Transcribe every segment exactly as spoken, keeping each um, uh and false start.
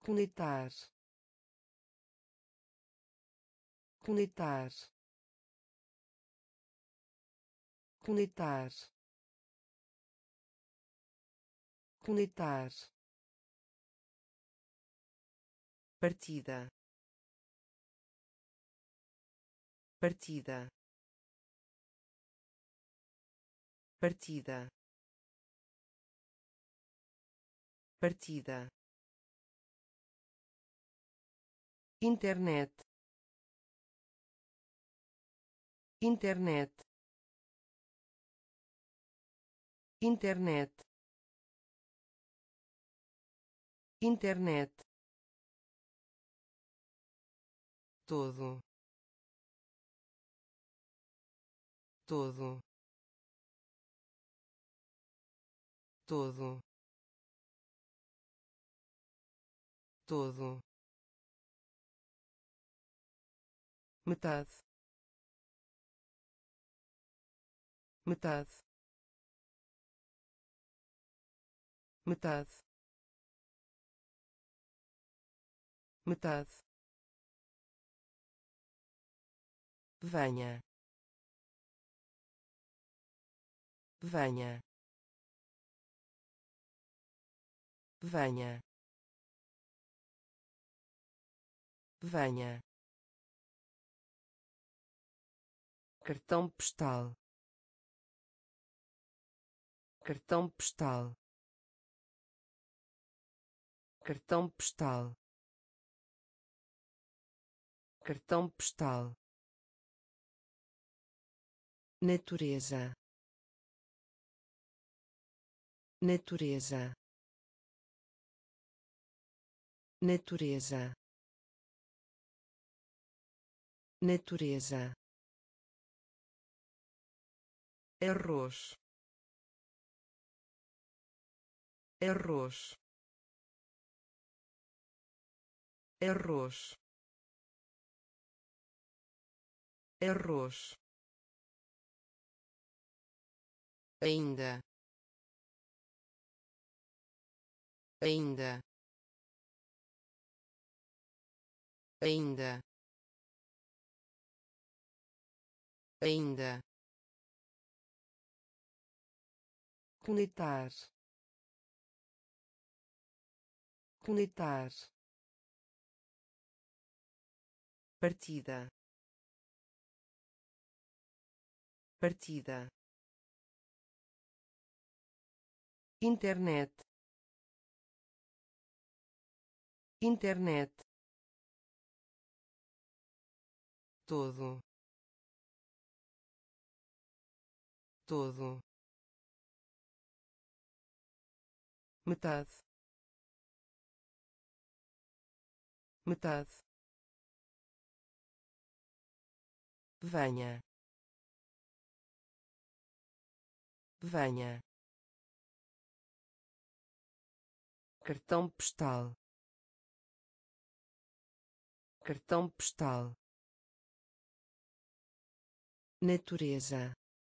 conectar, conectar, conectar, conectar, partida, partida, partida, partida, internet, internet, internet, internet, todo, todo, todo, todo, metade, metade, metade, metade, venha, venha, venha, venha, cartão postal, cartão postal, cartão postal, cartão postal, natureza, natureza, natureza, natureza, arroz, arroz, arroz, arroz, ainda, ainda, ainda, ainda, conectar, conectar, partida, partida, internet, internet, todo, todo, metade, metade, venha, venha, cartão postal, cartão postal, natureza,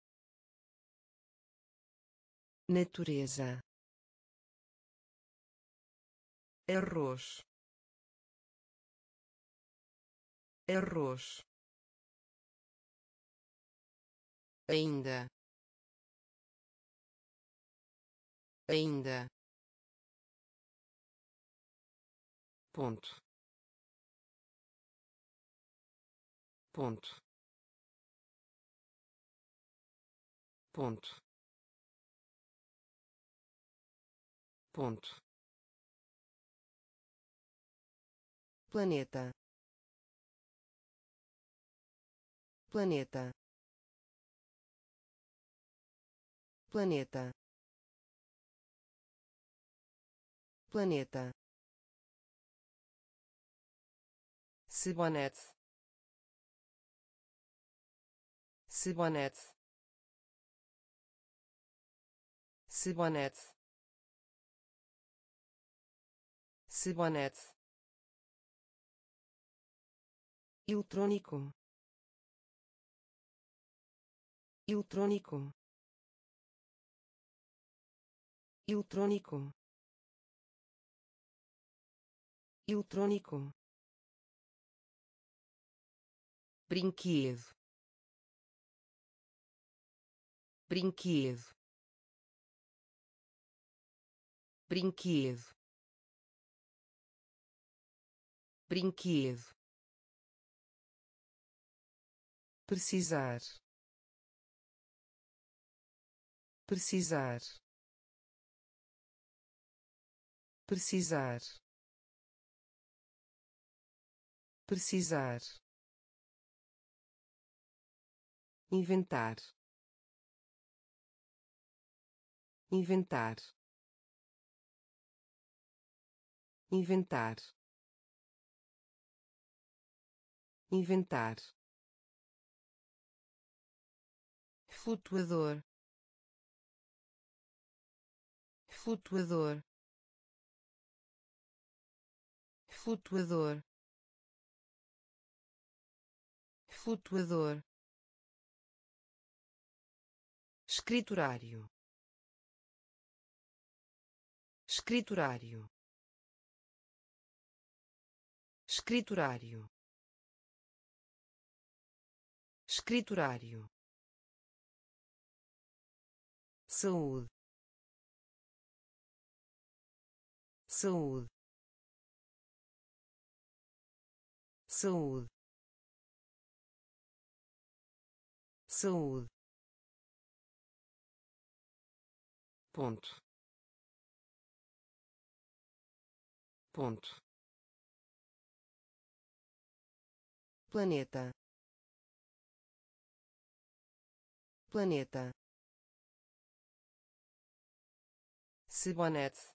natureza, arroz, arroz, ainda, ainda, ponto, ponto, ponto, ponto, planeta, planeta, planeta, planeta, cibonete, cibonete, cibonete, cibonete, eletrônico, eletrônico, eletrônico, eletrônico, brinquedo, brinquedo, brinquedo, brinquedo, precisar, precisar, precisar, precisar, inventar, inventar, inventar, inventar, flutuador, flutuador, flutuador, flutuador, escriturário, escriturário, escriturário, escriturário, saúde, saúde, saúde, saúde, ponto, ponto, planeta, planeta, cibonete,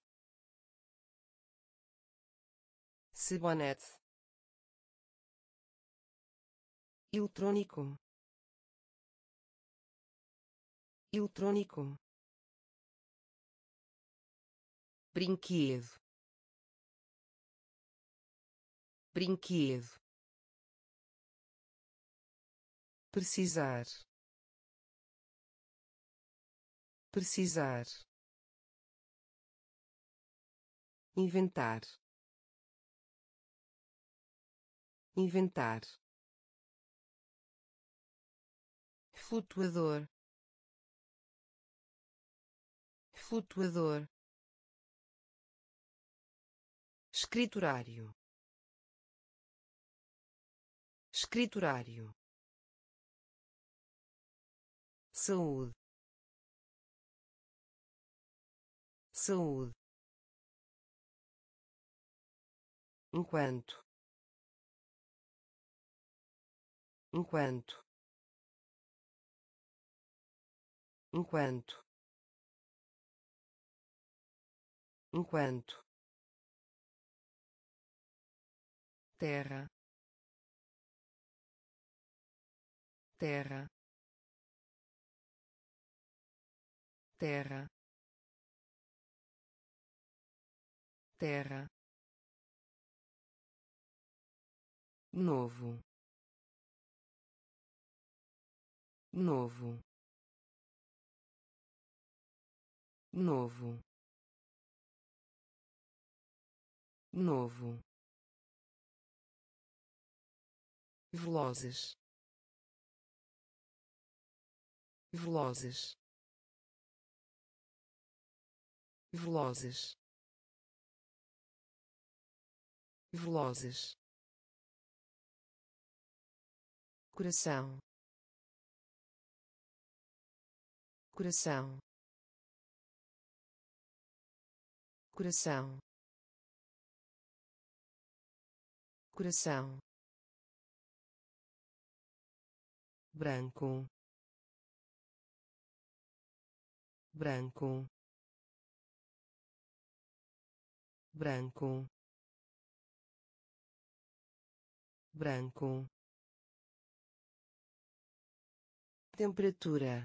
cibonete, eletrônico, eletrônico, brinquedo, brinquedo, precisar, precisar, inventar, inventar, flutuador, flutuador, escriturário, escriturário, saúde, saúde, enquanto, enquanto, enquanto, enquanto, terra, terra, terra, terra, novo, novo, novo, novo, velozes, velozes, velozes, velozes, coração, coração, coração, coração, branco, branco, branco, branco, temperatura,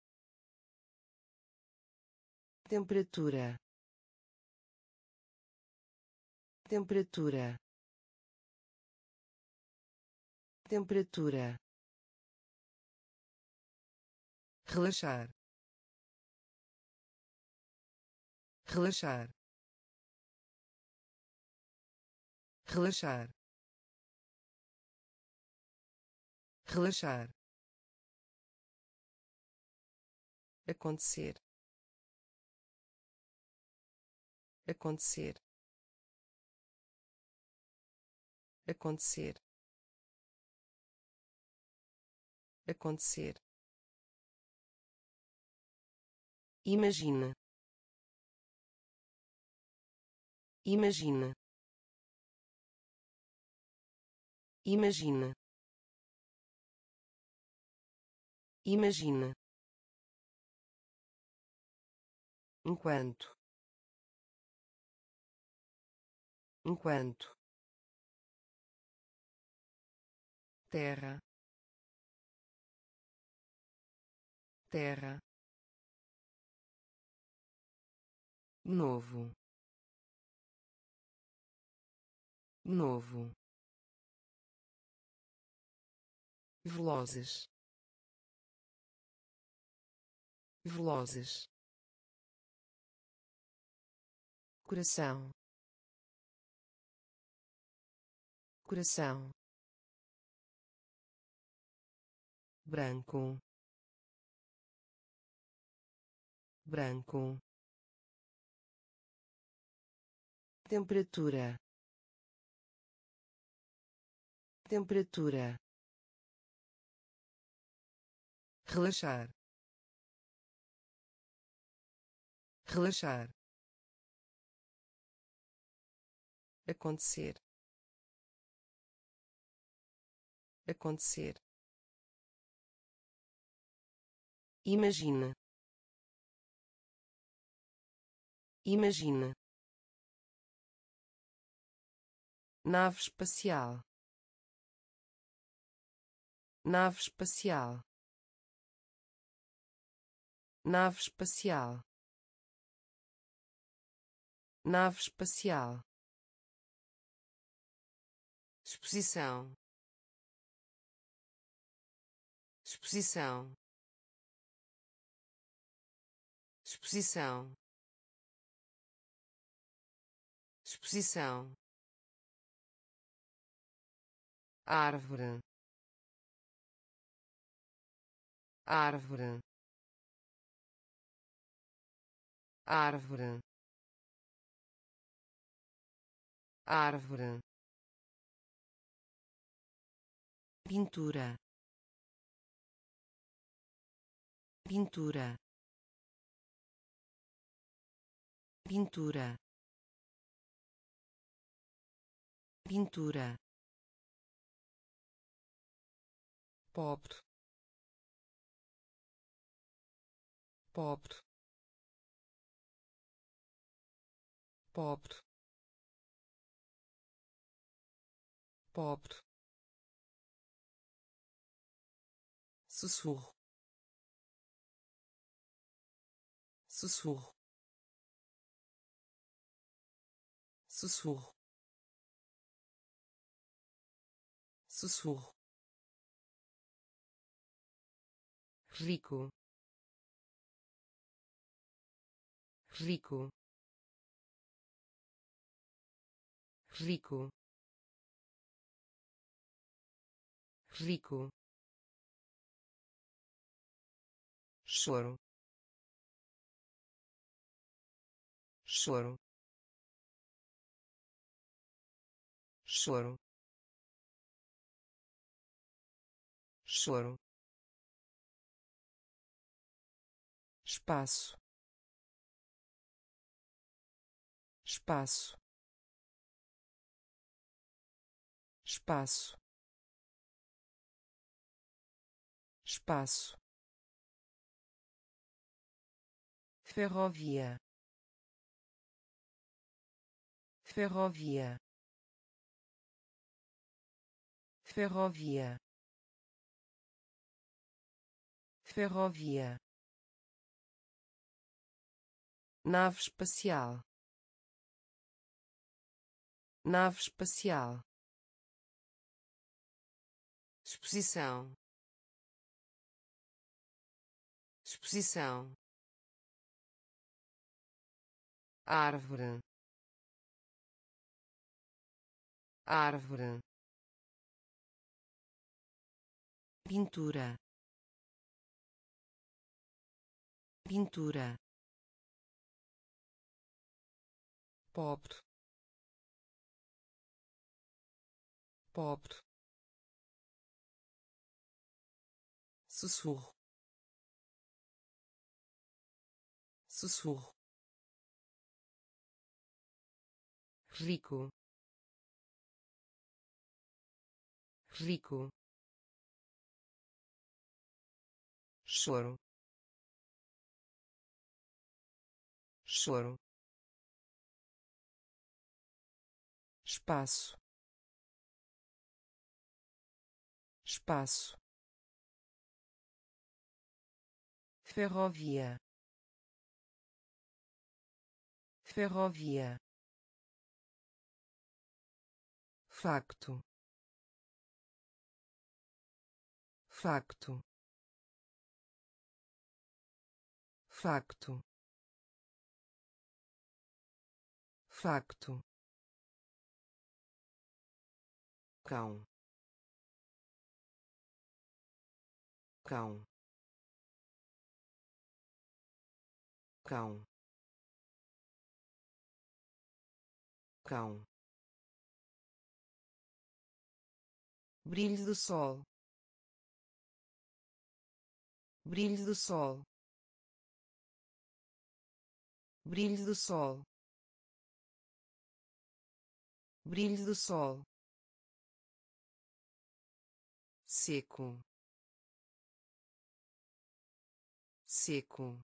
temperatura, temperatura, temperatura, relaxar, relaxar, relaxar, relaxar, acontecer, acontecer, acontecer, acontecer. Imagina, imagina, imagina, imagina, enquanto, enquanto, terra, terra, novo, novo, velozes, velozes, coração, coração, branco, branco, temperatura, temperatura, relaxar, relaxar, acontecer, acontecer. Imagina, imagina, nave espacial, nave espacial, nave espacial, nave espacial, exposição, exposição, exposição, exposição, árvore, árvore, árvore, árvore, pintura, pintura, pintura, pintura, pobre, pobre, pobre, pobre, sussurro, sussurro, sussurro, sussurro, rico, rico, rico, rico, choro, choro, choro, choro, espaço, espaço, espaço, espaço, ferrovia, ferrovia, ferrovia, ferrovia, nave espacial, nave espacial, exposição, exposição, árvore, árvore, pintura, pintura, pobre, pobre, sussurro, sussurro, rico, rico, choro, choro, espaço, espaço, ferrovia, ferrovia, facto, facto, facto, facto, cão, cão, cão, cão, brilho do sol, brilho do sol, brilho do sol, brilho do sol, seco, seco,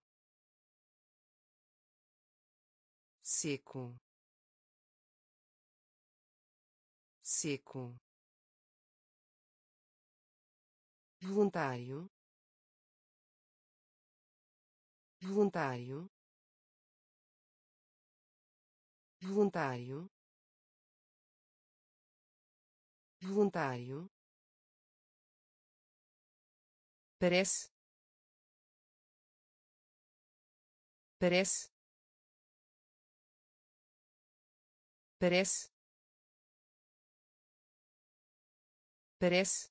seco, seco, voluntário, voluntário, voluntário, voluntário, parece, parece, parece, parece,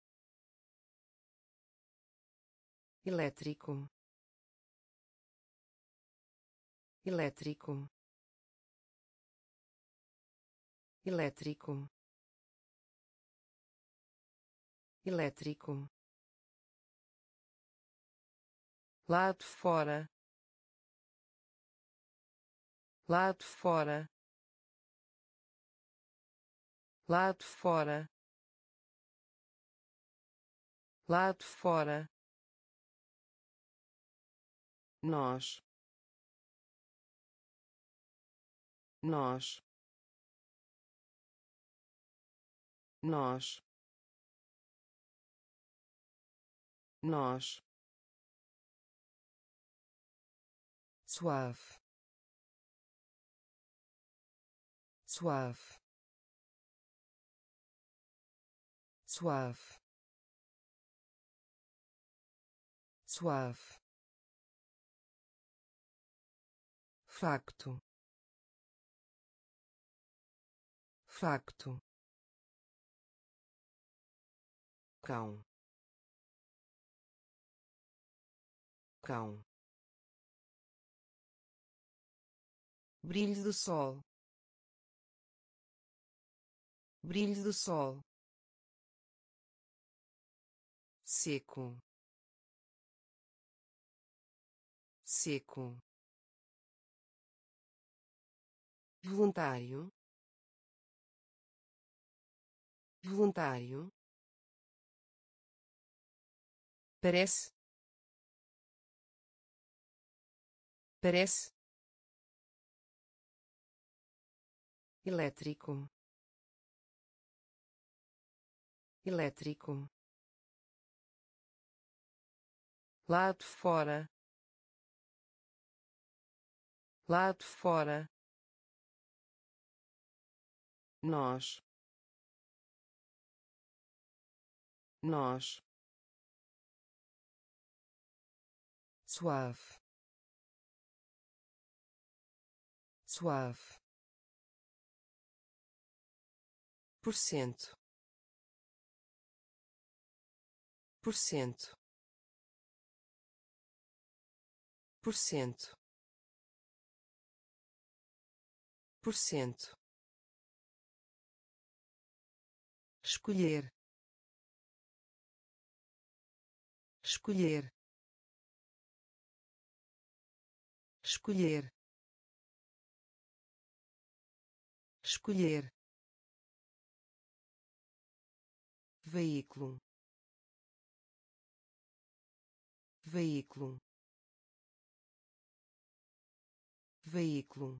elétrico, elétrico, elétrico, elétrico, lado fora, lado fora, lado fora, lado fora, nós, nós, nós, nós, suave, suave, suave, suave, facto, facto, cão, cão, brilho do sol, brilho do sol, seco, seco, voluntário, voluntário, parece, parece, elétrico, elétrico, lado fora, lado fora, nós, nós, suave, suave, por cento, por cento, por cento, por cento, escolher, escolher, escolher, escolher, veículo, veículo, veículo,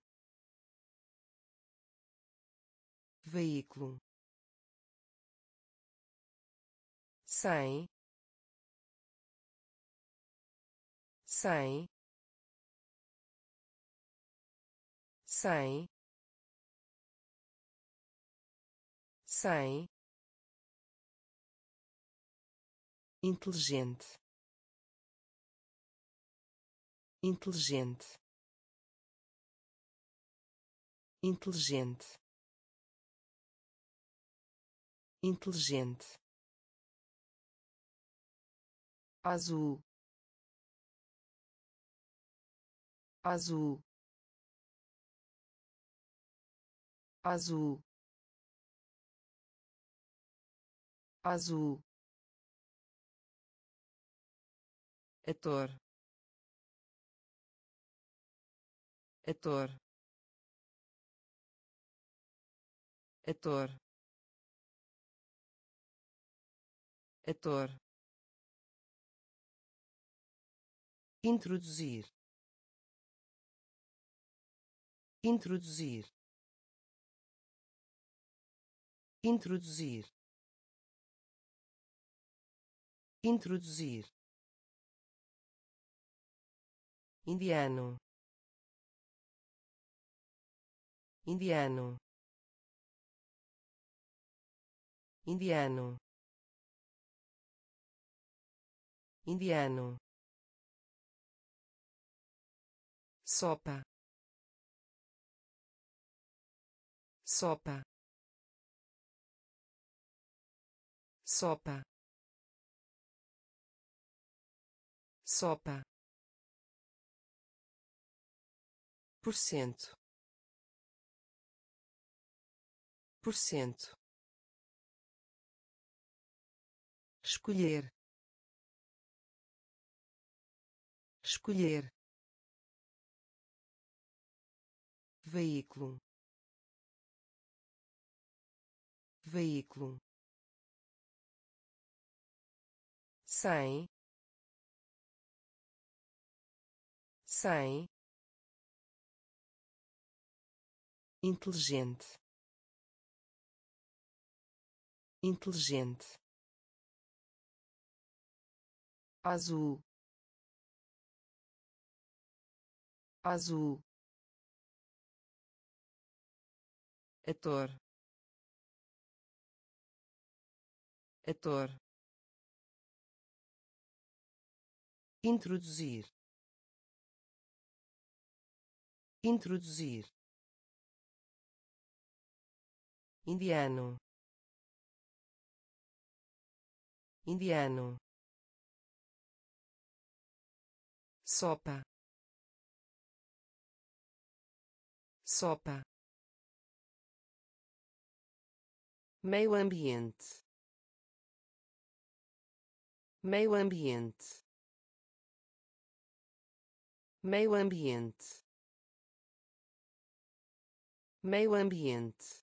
veículo, cem, cem, cem, cem, inteligente, inteligente, inteligente, inteligente, azul, azul, azul, azul, ator, ator, ator, ator, introduzir, introduzir, introduzir, introduzir, indiano, indiano, indiano, indiano, sopa, sopa, sopa, sopa, por cento, por cento, escolher, escolher, veículo, veículo, cem, cem, inteligente, inteligente, azul, azul, ator, ator, introduzir, introduzir, indiano, indiano, sopa, sopa, meio ambiente, meio ambiente, meio ambiente, meio ambiente,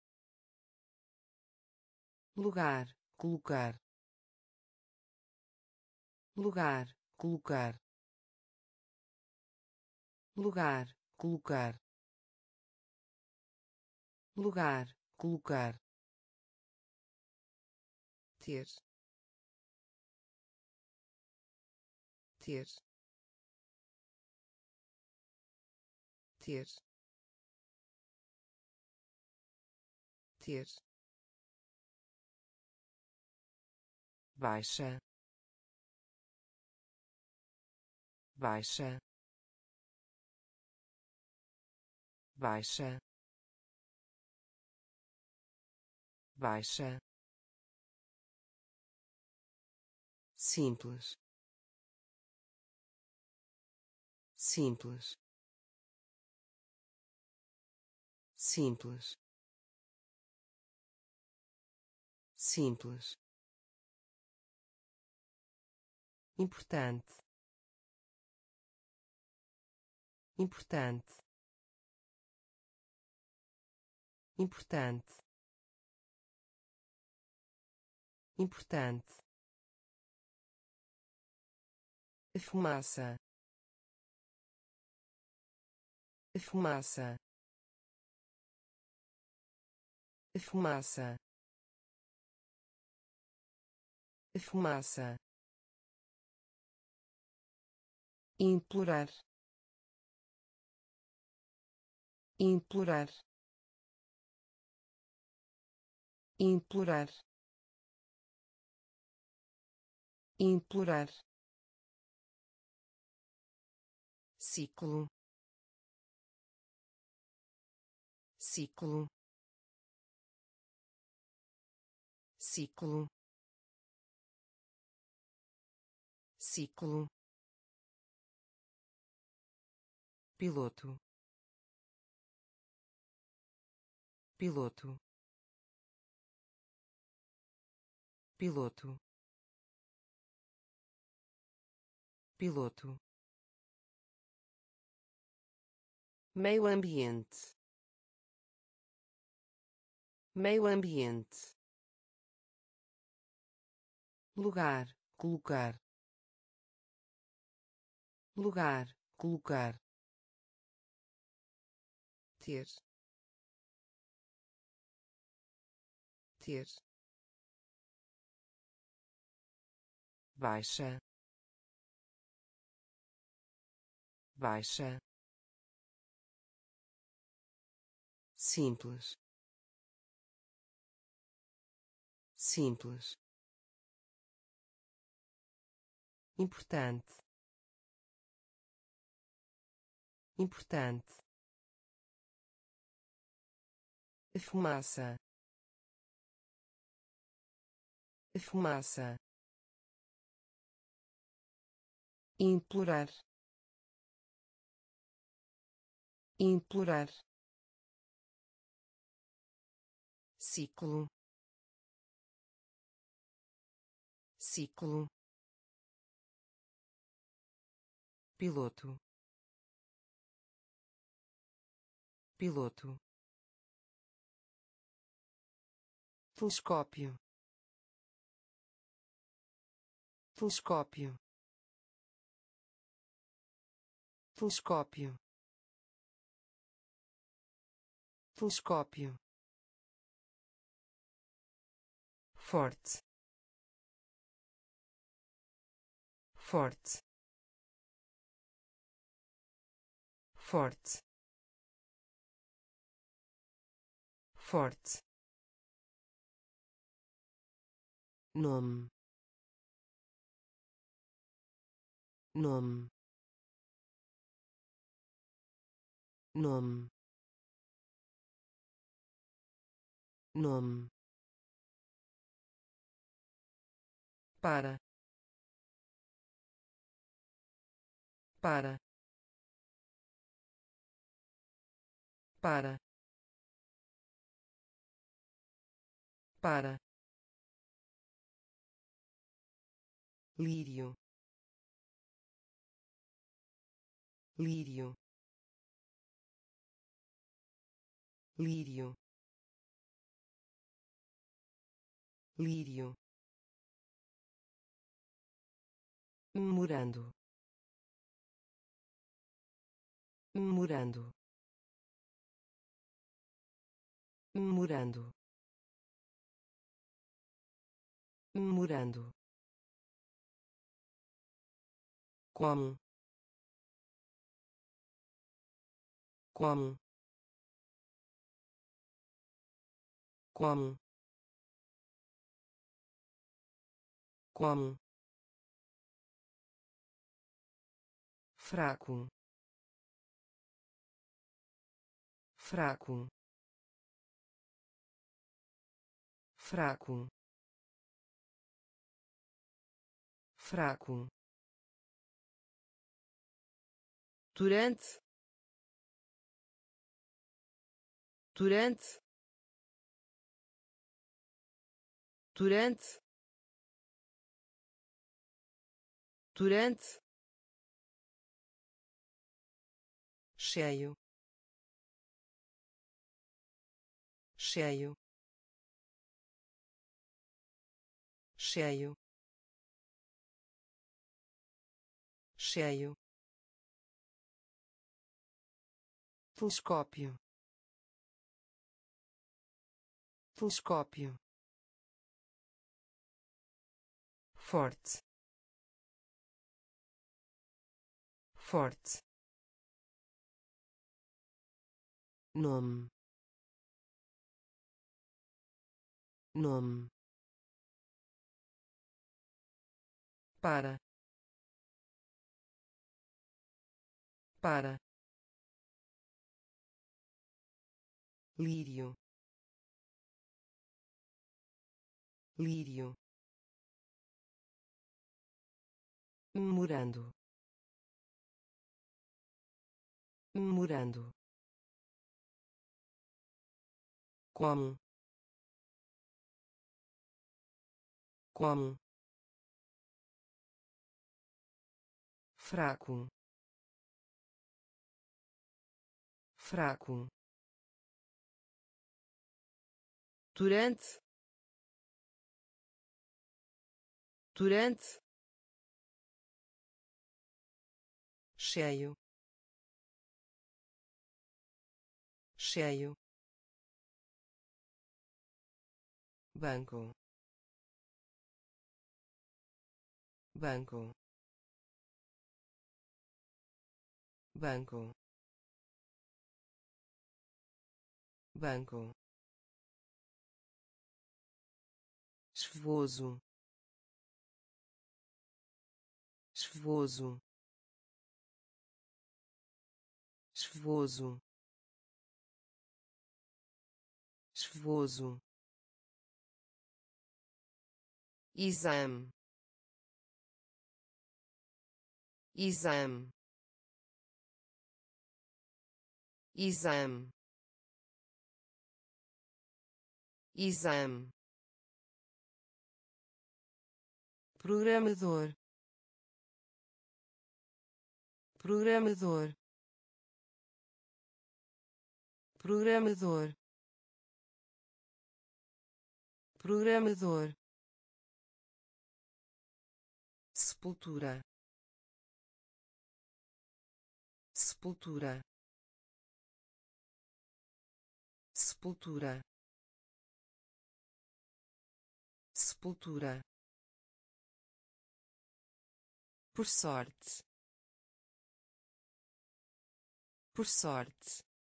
lugar, colocar, lugar, colocar, lugar, colocar, lugar, colocar, ter, ter, ter, ter, baixa, baixa, baixa, baixa, simples, simples, simples, simples, importante, importante, importante, importante, fumaça, fumaça, fumaça, fumaça, implorar, implorar, implorar, implorar, ciclo, ciclo, ciclo, ciclo, piloto, piloto, piloto, piloto, meio ambiente, meio ambiente, lugar, colocar, lugar, colocar, ter, ter, baixa, baixa, simples, simples, importante, importante, fumaça, fumaça, implorar, implorar, ciclo, ciclo, piloto, piloto, telescópio, telescópio, telescópio, telescópio, forte, forte, forte, forte, nome, nome, nome, nome, para, para, para, para, lírio, lírio, lírio, lírio, memorando, memorando, memorando, memorando, como, como, como, como, fraco, fraco, fraco, fraco, durante, durante, durante, durante, cheio, cheio, cheio, cheio, telescópio, telescópio, forte, forte, nome, nome, para, para, lírio, lírio, memorando, memorando, como, como, fraco, fraco, durante, durante, cheio, cheio, banco, banco, banco, banco, chuvoso, chuvoso, chuvoso, chuvoso, exame, exame, exame, exame, programador, programador, programador, programador, sepultura, sepultura, sepultura, sepultura, por sorte, por sorte,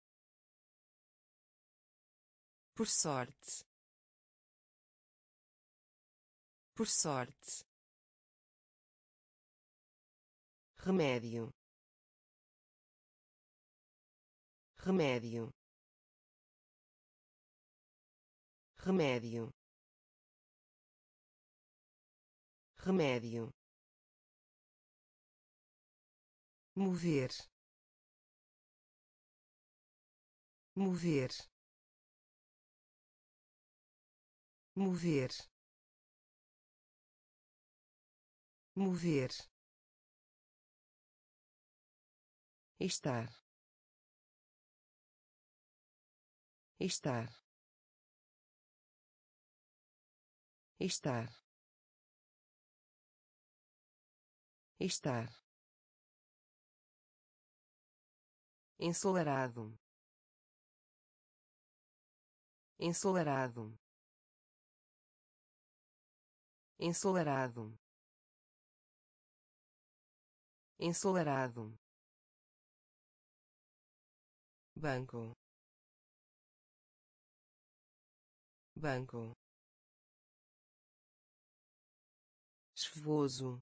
por sorte, por sorte, remédio, remédio, remédio, remédio, mover, mover, mover, mover, estar, estar, estar, estar, ensolarado, ensolarado, ensolarado, ensolarado, banco, banco, chuvoso,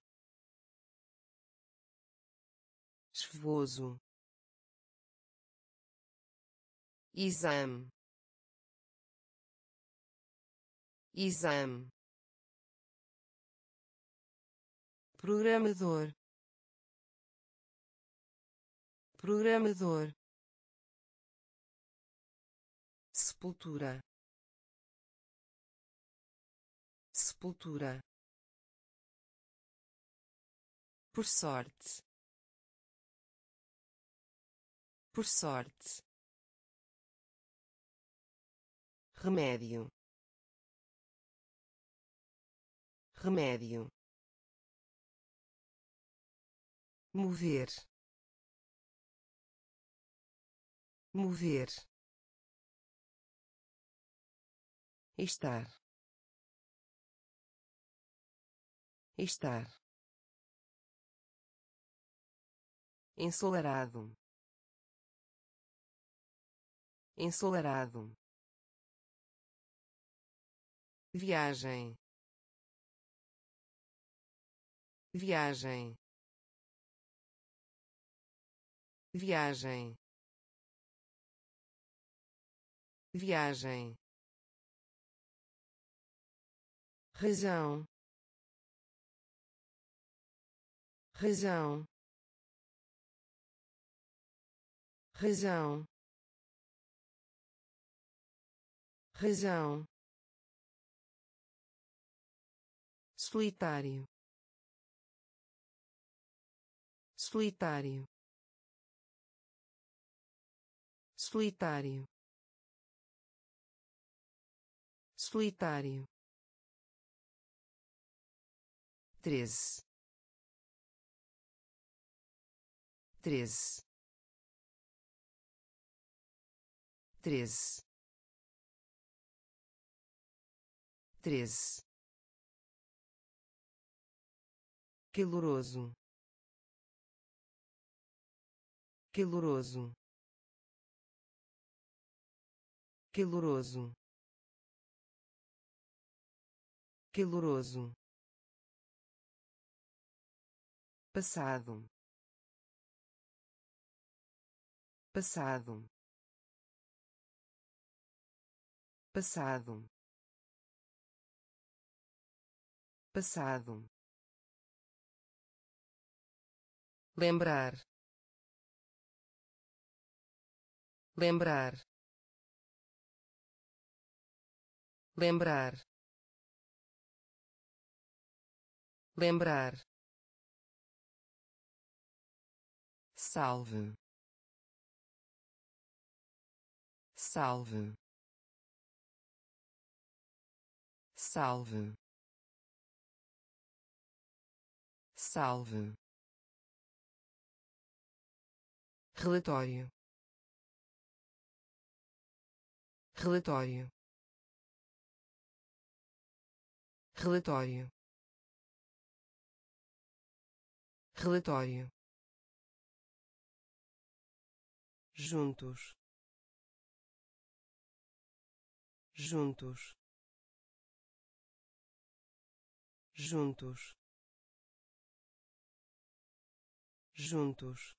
chuvoso, exame, exame, programador, programador, sepultura, sepultura, por sorte, por sorte, remédio, remédio, mover, mover, estar, estar, ensolarado, ensolarado, viagem, viagem, viagem, viagem, razão, razão, razão, razão, solitário, solitário, solitário, solitário, treze, treze, treze, treze, caloroso, caloroso, caloroso, caloroso, passado, passado, passado, passado, lembrar, lembrar, lembrar, lembrar, salve, salve, salve, salve, relatório, relatório, relatório, relatório, juntos, juntos, juntos, juntos,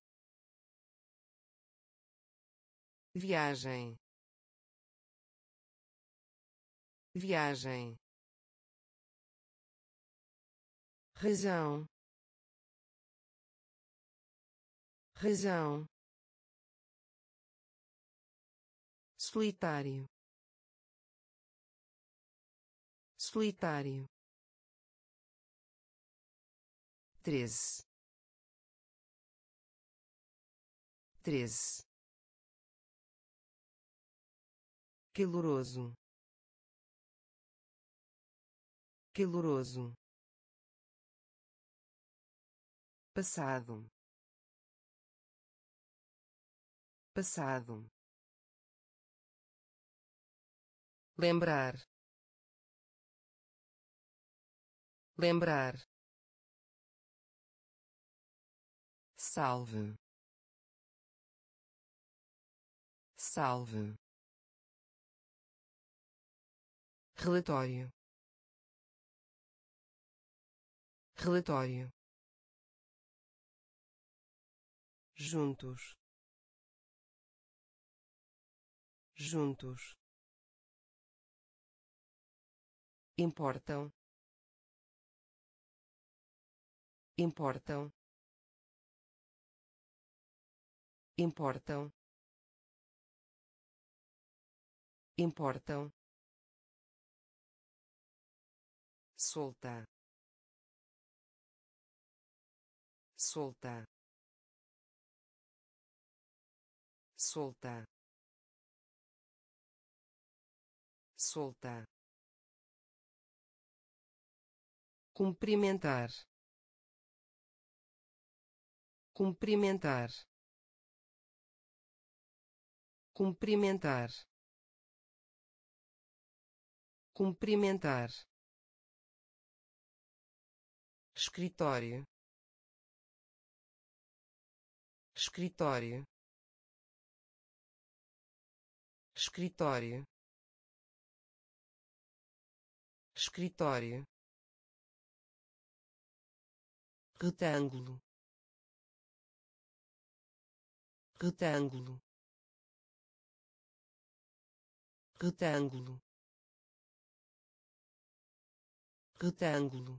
viagem, viagem, razão, razão, solitário, solitário, treze, treze, caloroso, caloroso, passado, passado, lembrar, lembrar, salve, salve, relatório, relatório, juntos, juntos, importam, importam, importam, importam, solta, solta, solta, solta, cumprimentar, cumprimentar, cumprimentar, cumprimentar, escritório, escritório, escritório, escritório, retângulo, retângulo, retângulo, retângulo,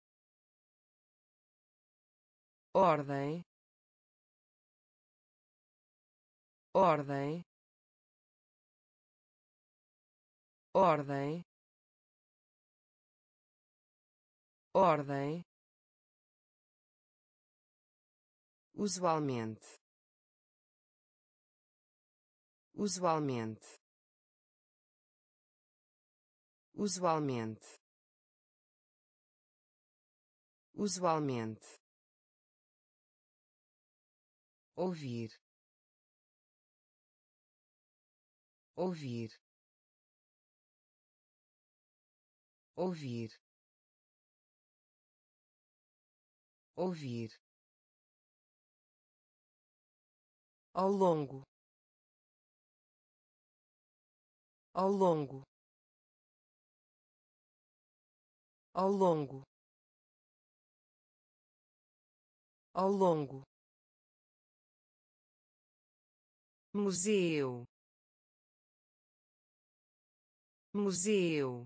ordem, ordem, ordem, ordem, usualmente, usualmente, usualmente, usualmente, ouvir, ouvir, ouvir, ouvir, ao longo, ao longo, ao longo, ao longo, museu, museu,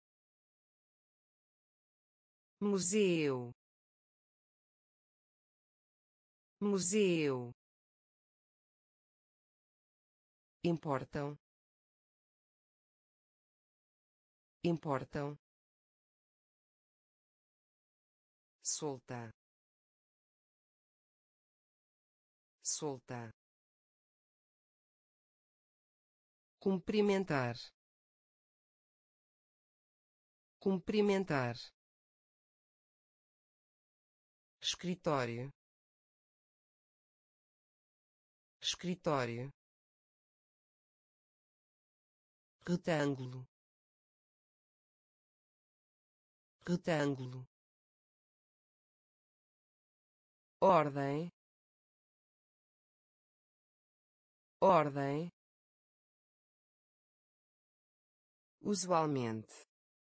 museu, museu, importam, importam, solta, solta, cumprimentar, cumprimentar, escritório, escritório, retângulo, retângulo, ordem, ordem, usualmente,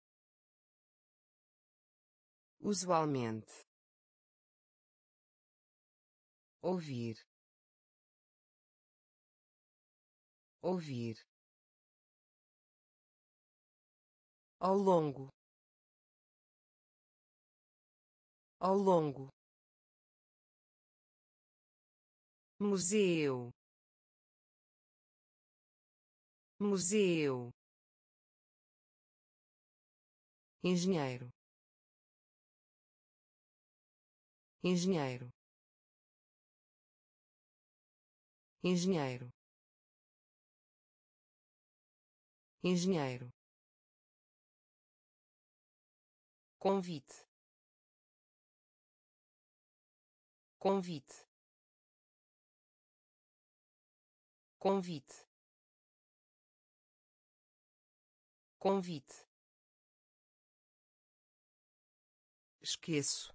usualmente, ouvir, ouvir, ao longo, ao longo, museu, museu, engenheiro, engenheiro, engenheiro, engenheiro, convite, convite, convite, convite, esqueço,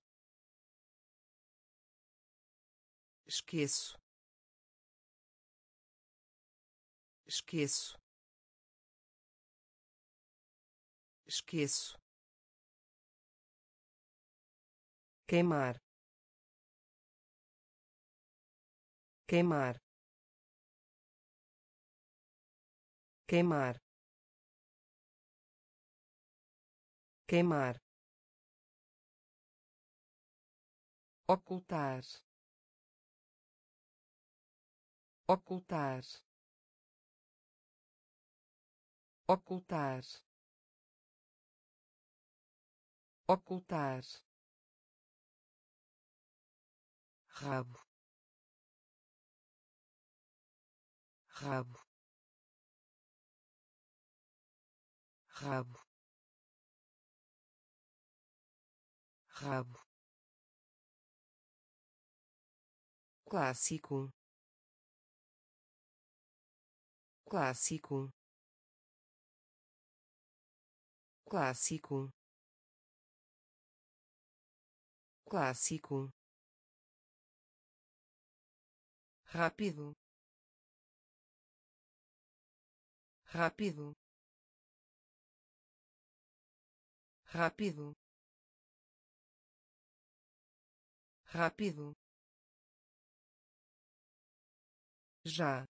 esqueço, esqueço, esqueço, queimar, queimar, queimar, queimar, ocultar, ocultar, ocultar, ocultar, rabo, rabo, rabo, rabo, clássico, clássico, clássico, clássico, rápido, rápido, rápido, rápido, já,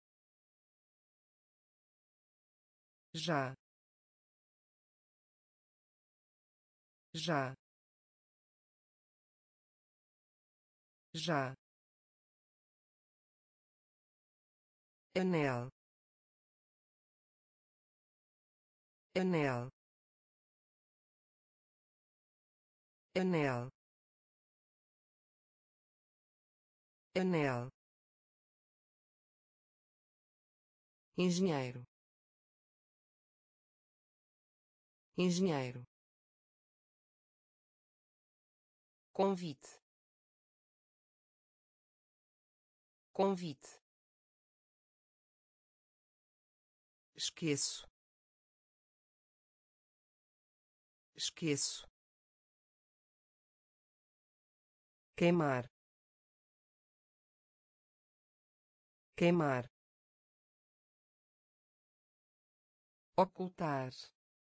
já, já, já, anel, anel, anel, anel, engenheiro, engenheiro, convite, convite, esqueço, esqueço, queimar, queimar, ocultar,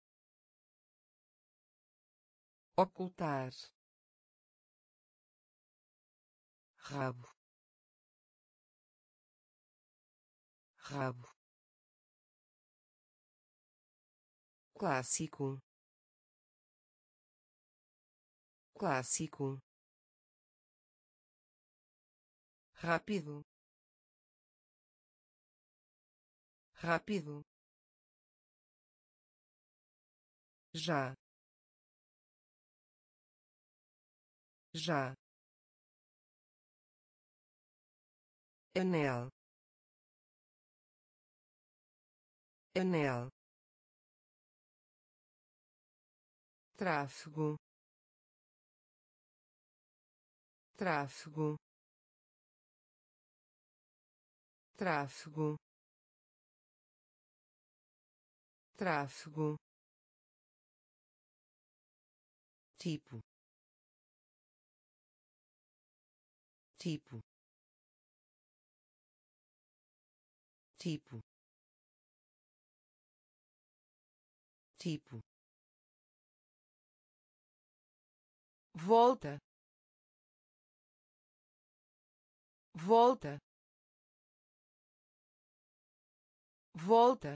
ocultar, rabo, rabo, clássico, clássico, rápido, rápido, já, já, anel, anel, tráfego, tráfego, tráfego, tráfego, tipo, tipo, tipo, tipo, volta, volta, volta,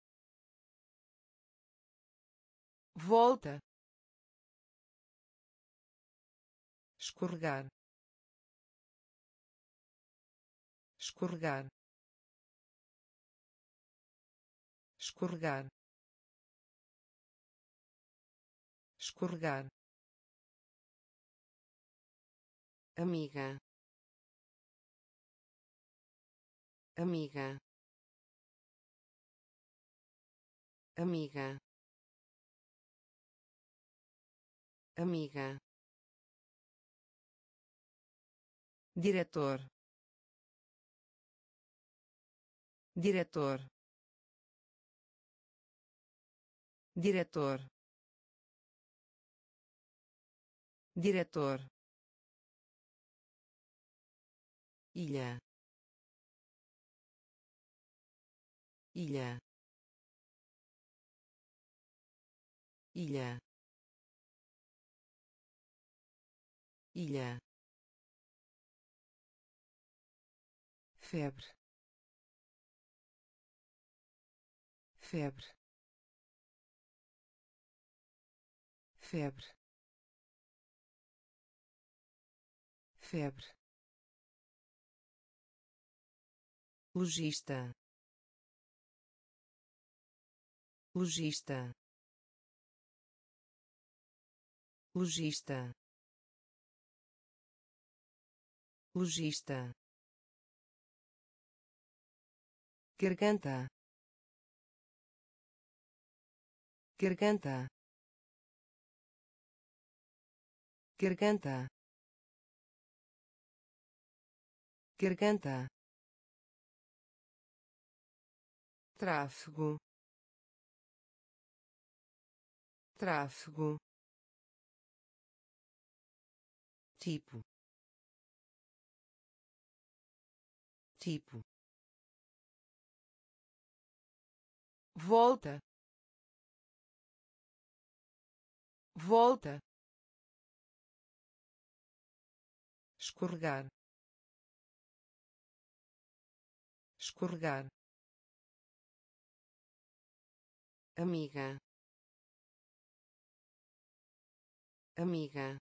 volta, escorregar, escorregar, escorregar, escorregar, amiga, amiga, amiga, amiga, diretor, diretor, diretor, diretor, ilha, ilha, ilha, ilha, febre, febre, febre, febre, logista, logista, logista, logista, garganta, garganta, garganta, garganta, tráfego, tráfego, tipo, tipo, volta, volta, escorregar, escorregar, amiga, amiga,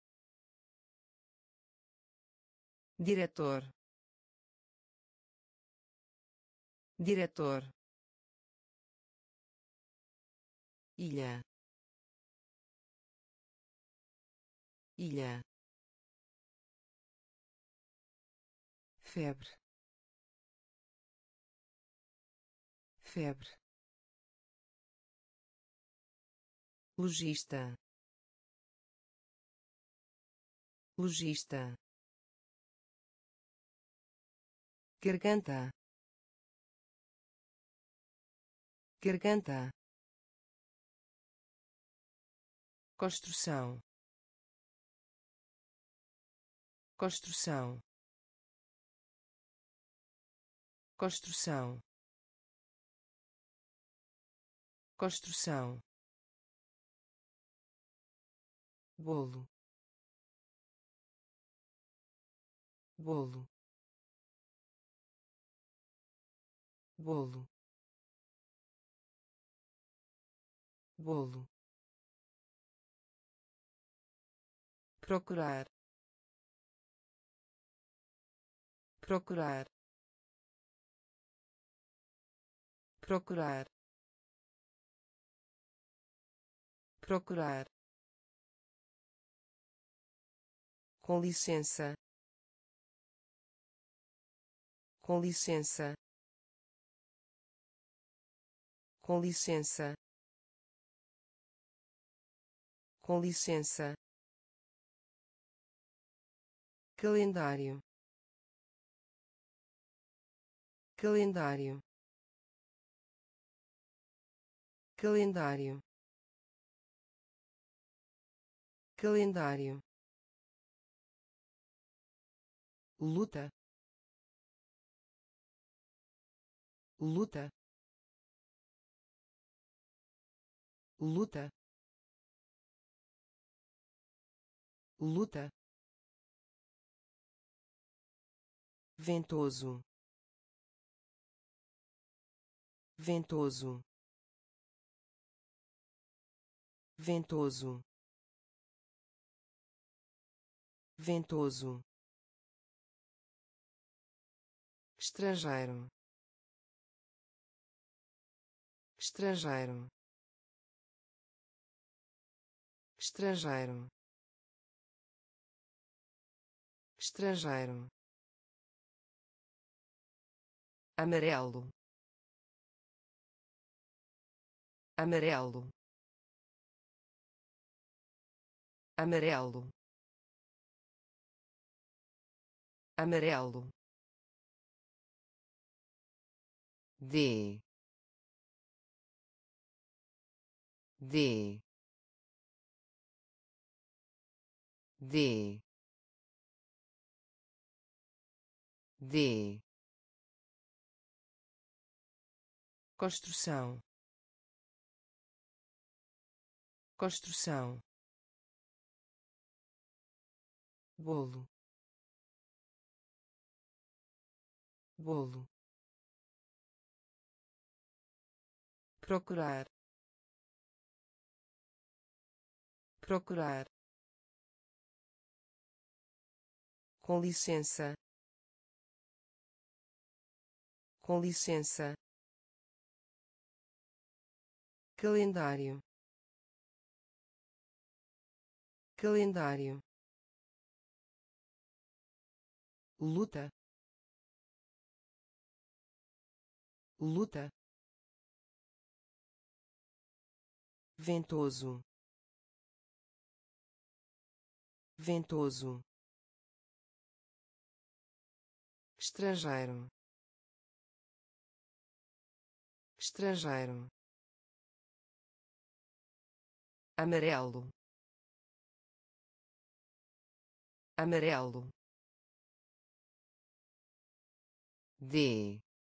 diretor, diretor, ilha, ilha, febre, febre, logista, logista, garganta, garganta, construção, construção, construção, construção, bolo, bolo, bolo, bolo, procurar, procurar, procurar, procurar, com licença, com licença, com licença, com licença, calendário, calendário, calendário, calendário, luta, luta, luta, luta, ventoso, ventoso, ventoso, ventoso, estrangeiro, estrangeiro, estrangeiro, estrangeiro, amarelo, amarelo, amarelo, amarelo, de, de, de, de, construção, construção, bolo, bolo, procurar, procurar, com licença, com licença, calendário, calendário, luta, luta, ventoso, ventoso, estrangeiro, estrangeiro, amarelo, amarelo, D,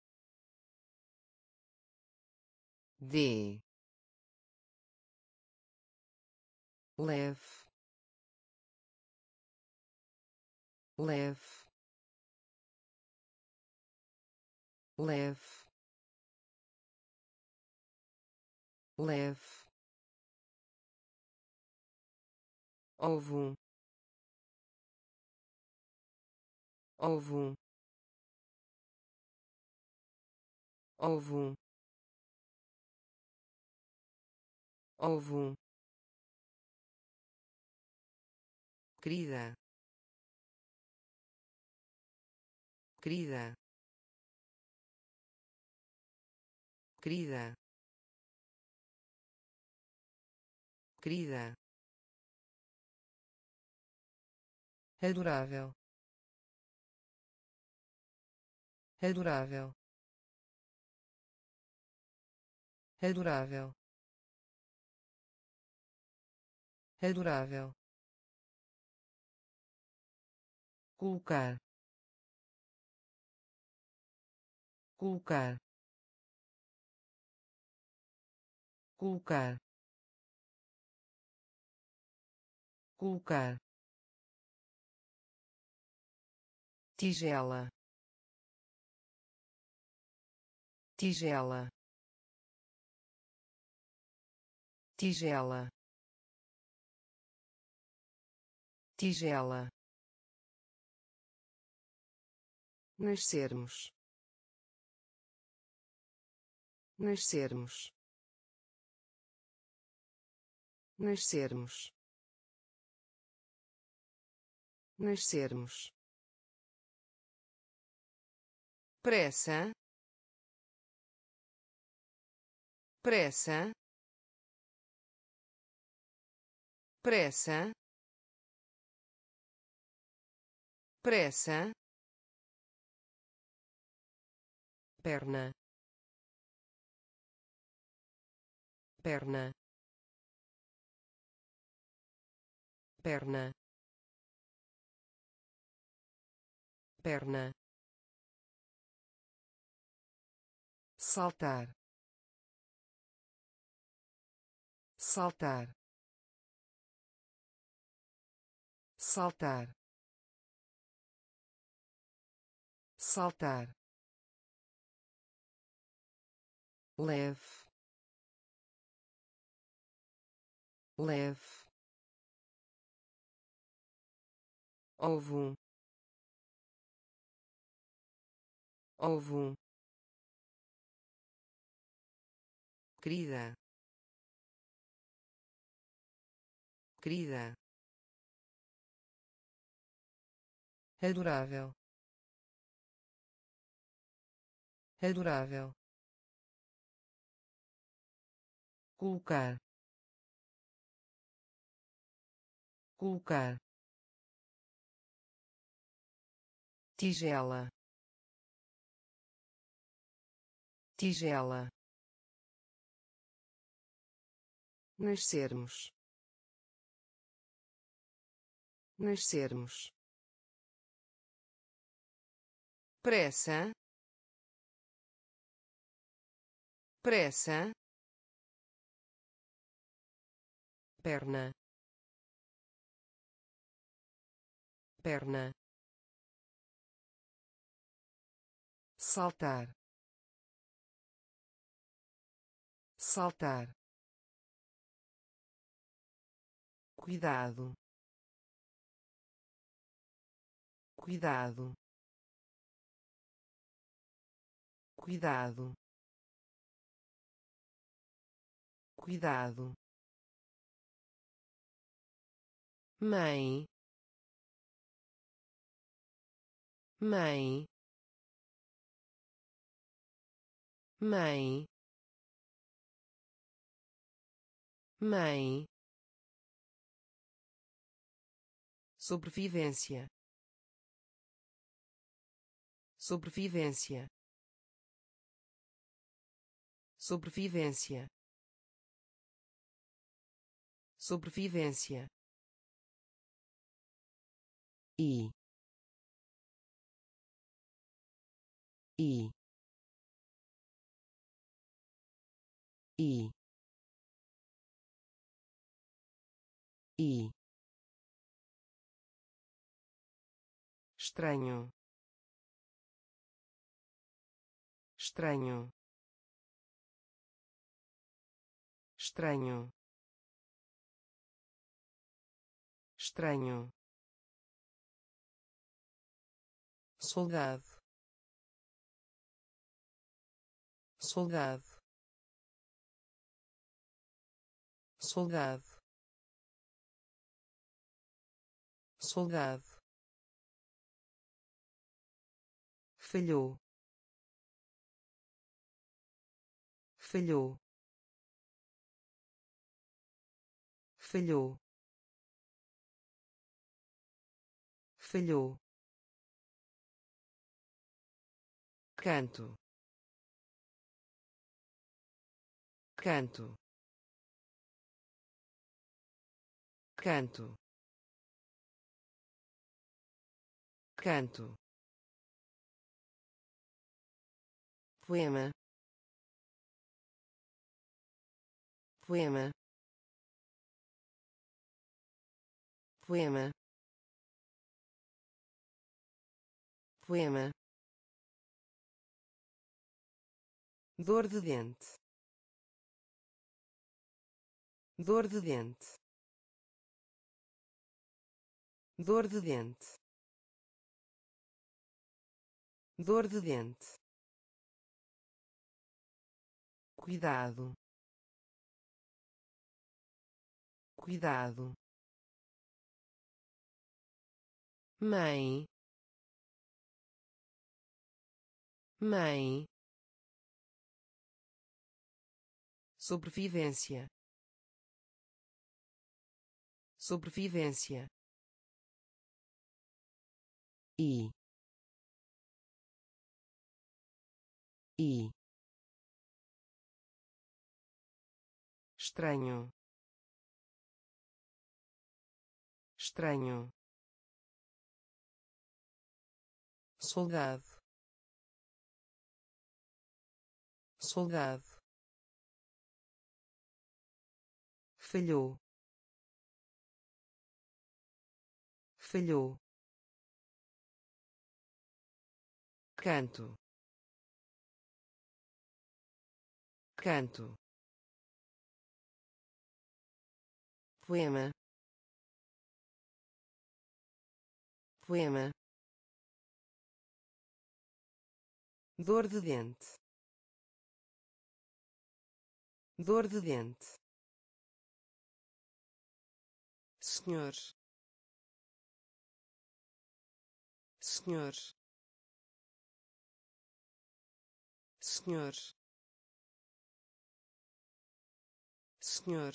D, leve, leve, leve, leve, ovo, ovo, ovo, ovo, querida, querida, querida, querida, adorável, adorável, adorável, adorável, colocar, colocar, colocar, colocar, tigela, tigela, tigela, tigela, nascermos, nascermos, nascermos, nascermos, pressa, pressa, pressa, pressa, perna, perna, perna, perna, saltar, saltar, saltar, saltar, leve, leve, ovo, ovo, querida, querida, adorável, adorável, colocar, colocar, tigela, tigela, nascermos, nascermos, pressa, pressa, perna, perna, saltar, saltar, cuidado, cuidado, cuidado, cuidado, mãe, mãe, mãe, mãe, sobrevivência, sobrevivência, sobrevivência, sobrevivência, e e e e estranho, estranho, estranho, estranho, soldado, soldado, soldado, soldado, falhou, falhou, falhou, falhou, canto, canto, canto, canto, poema, poema, poema, poema, dor de dente, dor de dente, dor de dente, dor de dente, cuidado, cuidado, mãe, mãe, sobrevivência, sobrevivência, e e estranho, estranho, soldado, soldado, falhou, falhou, canto, canto, poema, poema, dor de dente, dor de dente, senhor, senhor, senhor, senhor,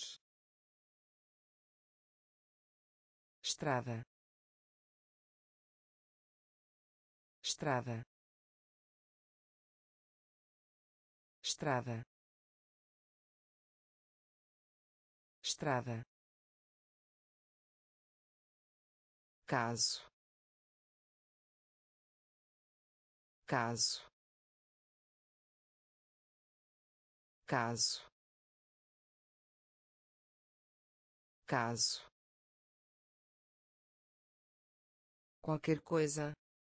estrada, estrada, estrada, estrada, caso, caso, caso, caso, qualquer coisa,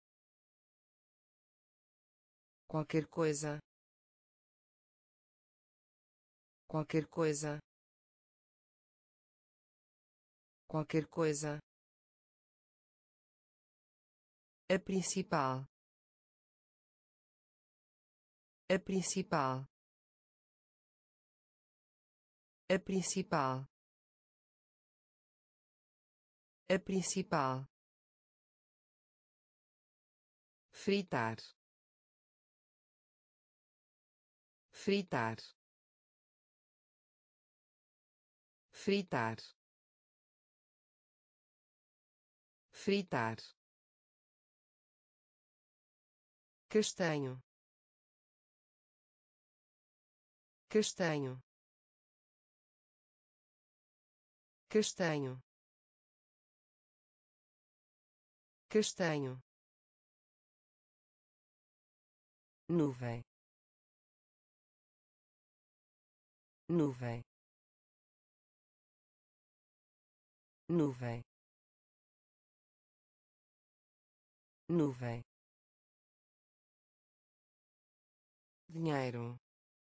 qualquer coisa, qualquer coisa, qualquer coisa, a principal, a principal, a principal, a principal, fritar, fritar, fritar, fritar, castanho, castanho, castanho, castanho, nuvem, nuvem, nuvem, nuvem, dinheiro,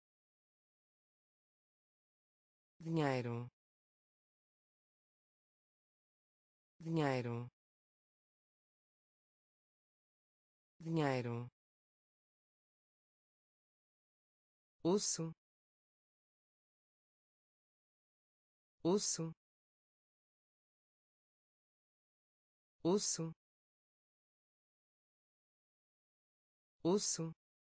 dinheiro, dinheiro, dinheiro, osso, osso, osso, osso,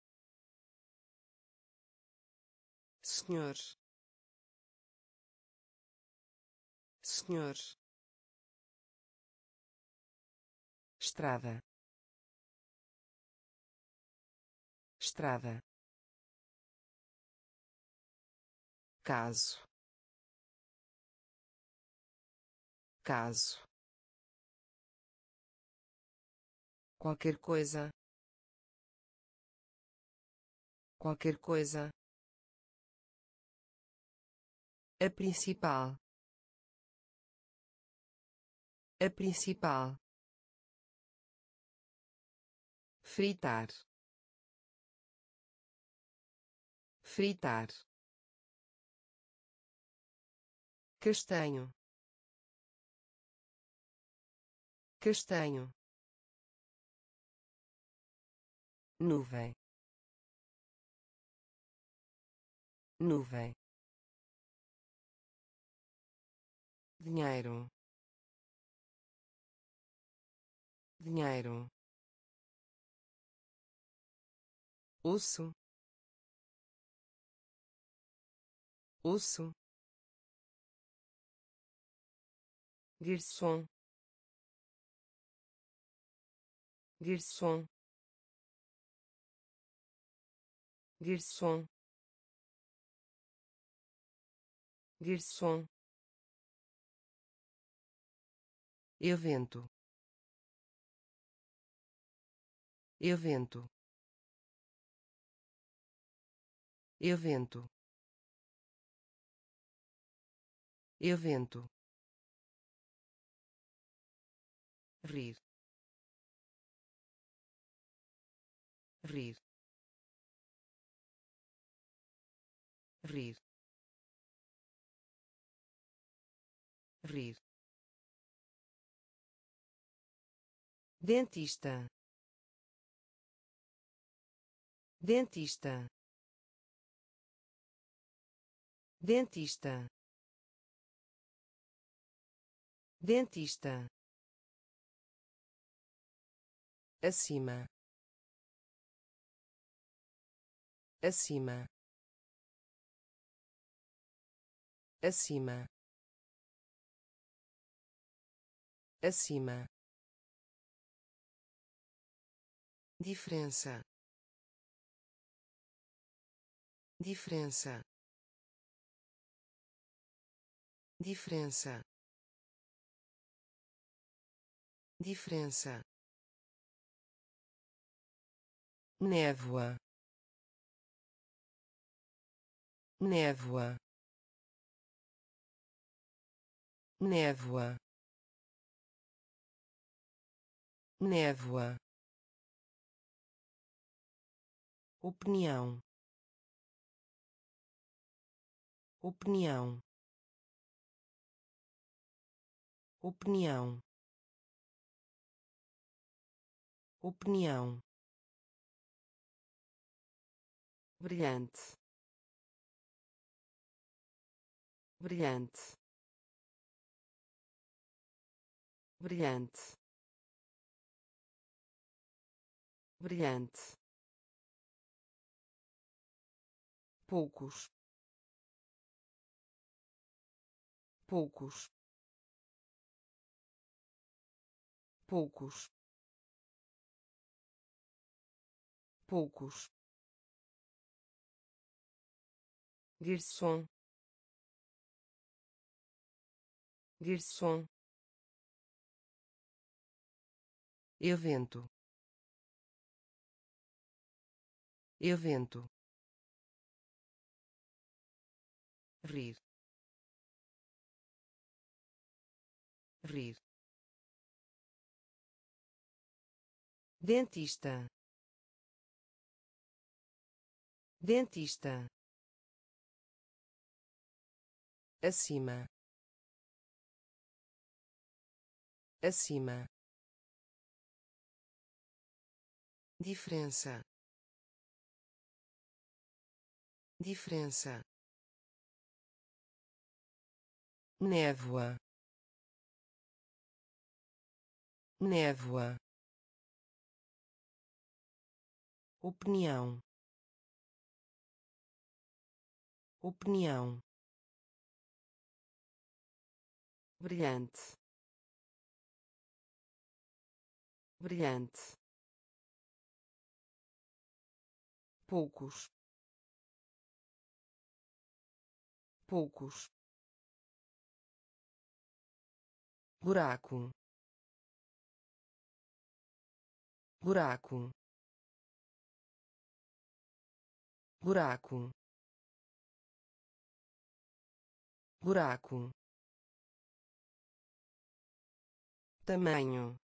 senhor, senhor, estrada, estrada, caso, caso, qualquer coisa, qualquer coisa, a principal, a principal, fritar, fritar, castanho, castanho, nuvem, nuvem, dinheiro, dinheiro, osso, osso, garçom, garçom, garçom, garçom, evento, evento, evento, evento, rir, rir, rir, rir, dentista, dentista, dentista, dentista, acima, acima, acima, acima, diferença, diferença, diferença, diferença, névoa, névoa, névoa, névoa, opinião, opinião, opinião, opinião, brilhante, brilhante, brilhante, brilhante, poucos, poucos, poucos, poucos, garçom, garçom, evento, evento, rir, rir, dentista, dentista, acima, acima, diferença, diferença, névoa, névoa, opinião, opinião, brilhante, brilhante, poucos, poucos, buraco, buraco, buraco, buraco, tamanho,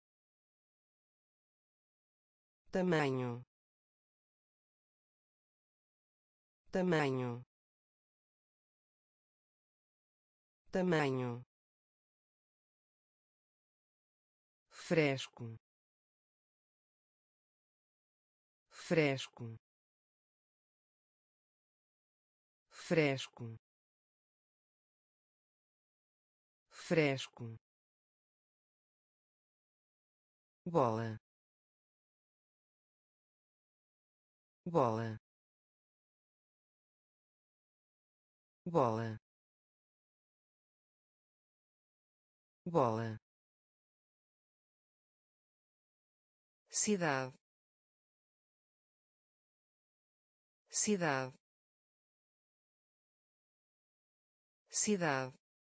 tamanho, tamanho, tamanho, fresco, fresco, fresco, fresco, bola, bola, bola, bola, cidade, cidade, cidade,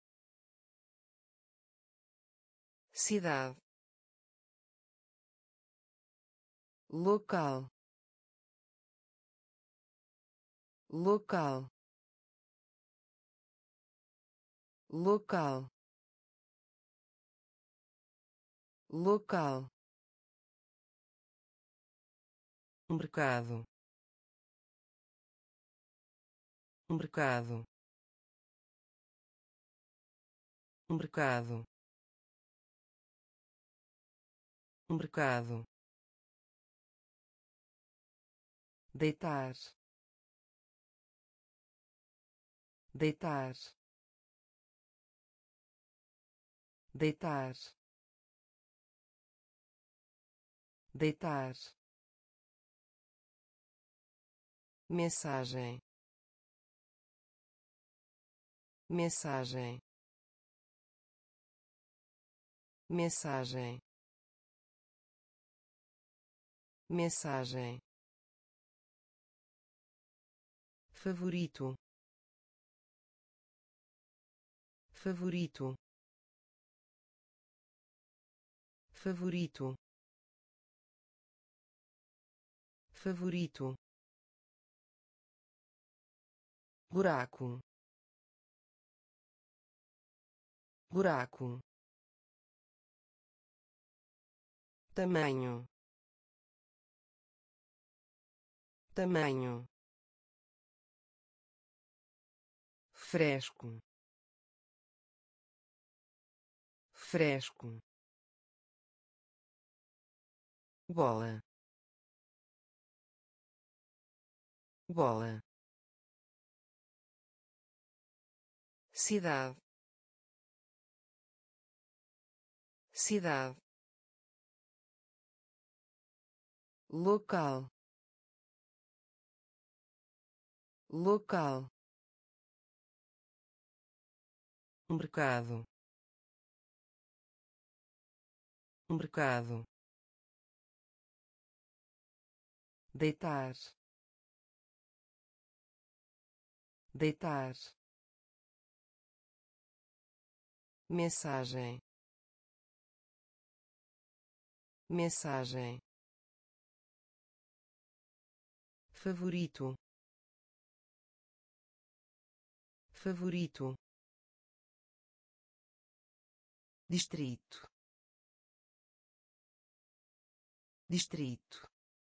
cidade, local, local, local, local, mercado, mercado, mercado, mercado, deitar, deitar, deitar, deitar, mensagem, mensagem, mensagem, mensagem, favorito, favorito, favorito, favorito, buraco, buraco, tamanho, tamanho, fresco, fresco, bola, bola, cidade, cidade, local, local, mercado, mercado, deitar, deitar, mensagem, mensagem, favorito, favorito, distrito, distrito,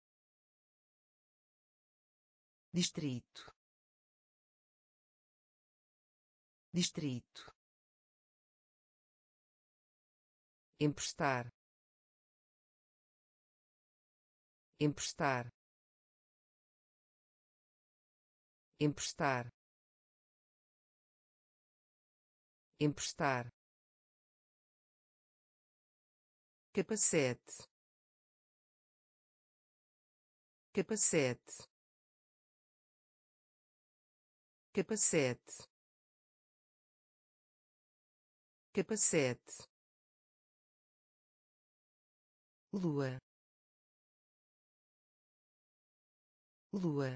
distrito, distrito, emprestar, emprestar, emprestar, emprestar, capacete, capacete, capacete, capacete, lua, lua,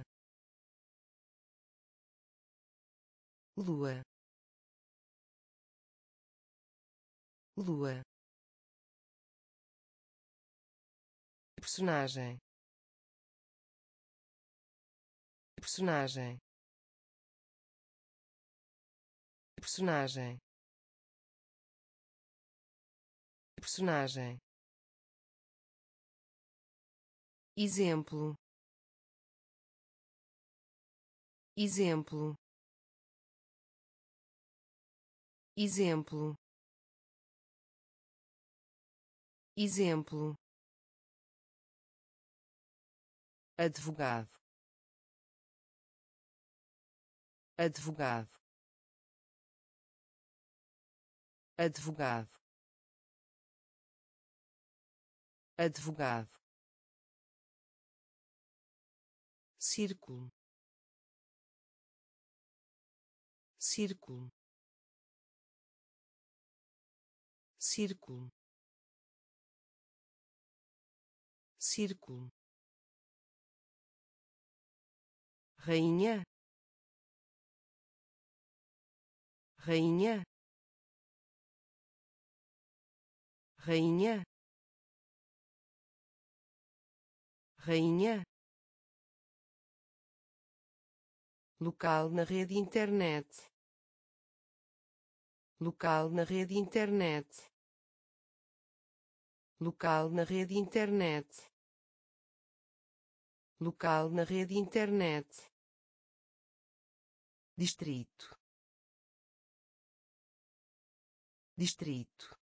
lua, lua, personagem, personagem, personagem, personagem, exemplo, exemplo, exemplo, exemplo, advogado, advogado, advogado, advogado, círculo, círculo, círculo, círculo, rainha, rainha, rainha, rainha, local na rede internet, local na rede internet, local na rede internet, local na rede internet, distrito, distrito,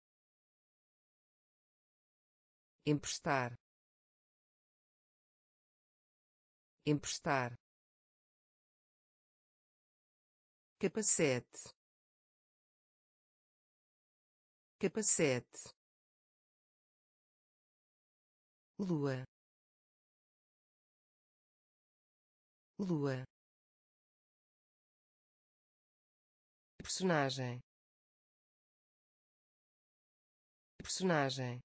emprestar, emprestar, capacete, capacete, lua, lua, personagem, personagem,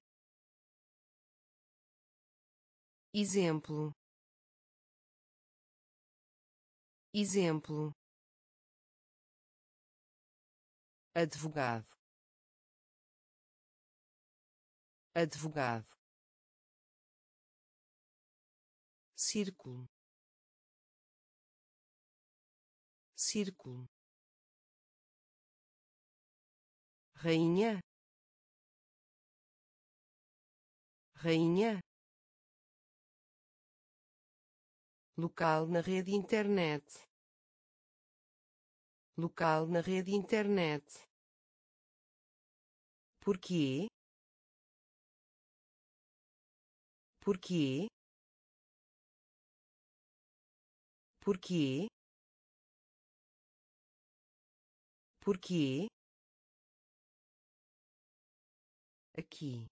exemplo, exemplo, advogado, advogado, círculo, círculo, rainha, rainha, local na rede internet, local na rede internet, Porquê? Porquê? Porquê? Porquê? Aqui,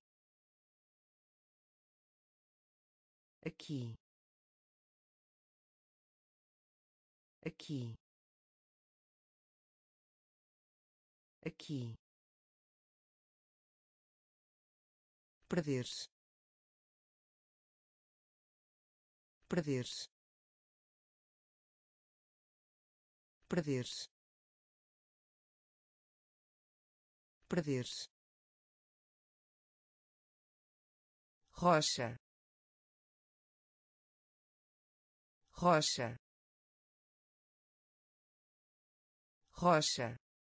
aqui, aqui, aqui. Perder-se, perder-se, perder-se, perder-se. Rocha, rocha, rocha,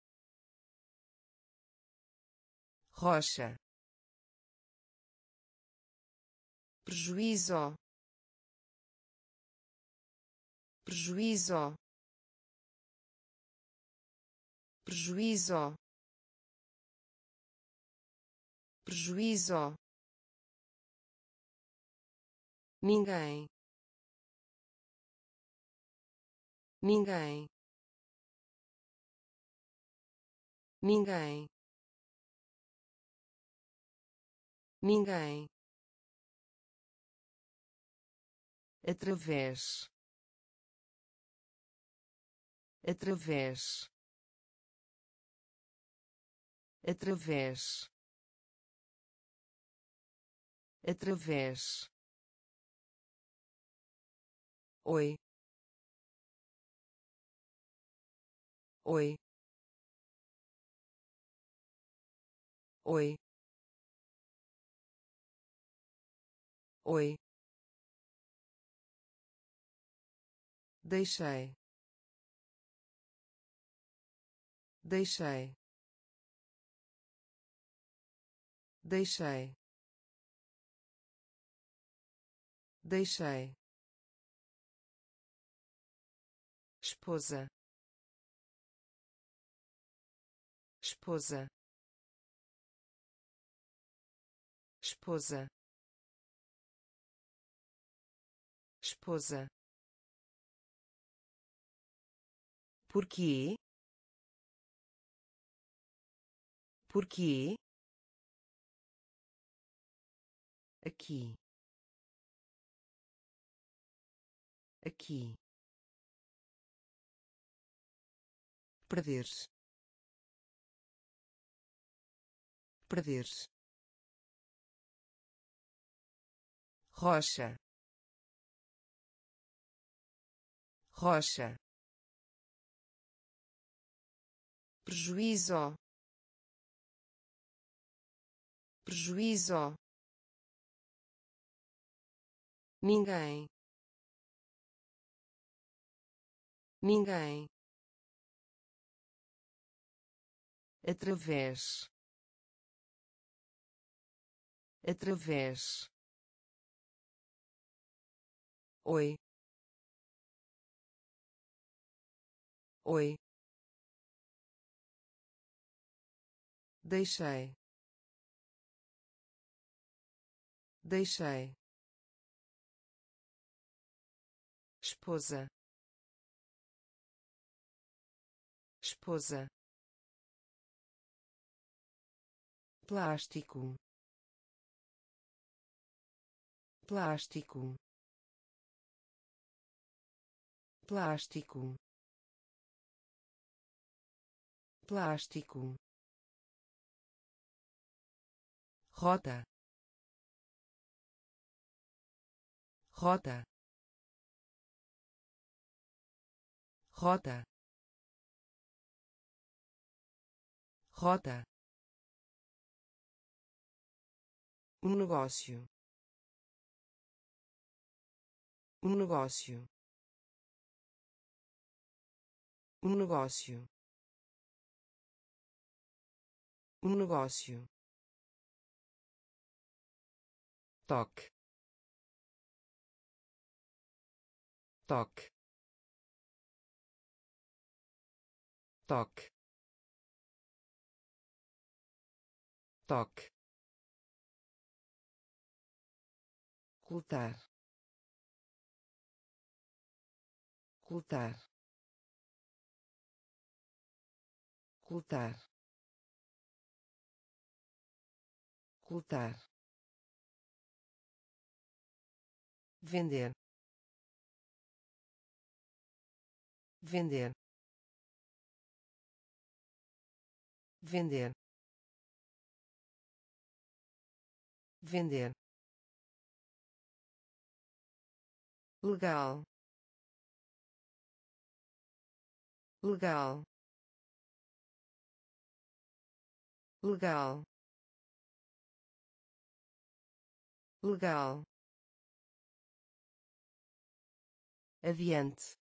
rocha. Prejuízo, prejuízo, prejuízo, prejuízo. Ninguém, ninguém, ninguém, ninguém. Através, através, através, através. Oi, oi, oi, oi. Deixei, deixei, deixei, deixei. Esposa, esposa, esposa, esposa. Porquê? Porquê? Aqui, aqui. Perder-se, perder-se. Rocha, rocha. Prejuízo, prejuízo. Ninguém, ninguém. Através, através. Oi, oi. Deixei, deixei. Esposa, esposa. Plástico, plástico, plástico, plástico. Rota, rota, rota, rota. Um negócio, um negócio, um negócio, um negócio. Toque, toque, toque, toque, coletar, coletar, coletar, coletar, vender, vender, vender, vender, legal, legal, legal, legal, aviante,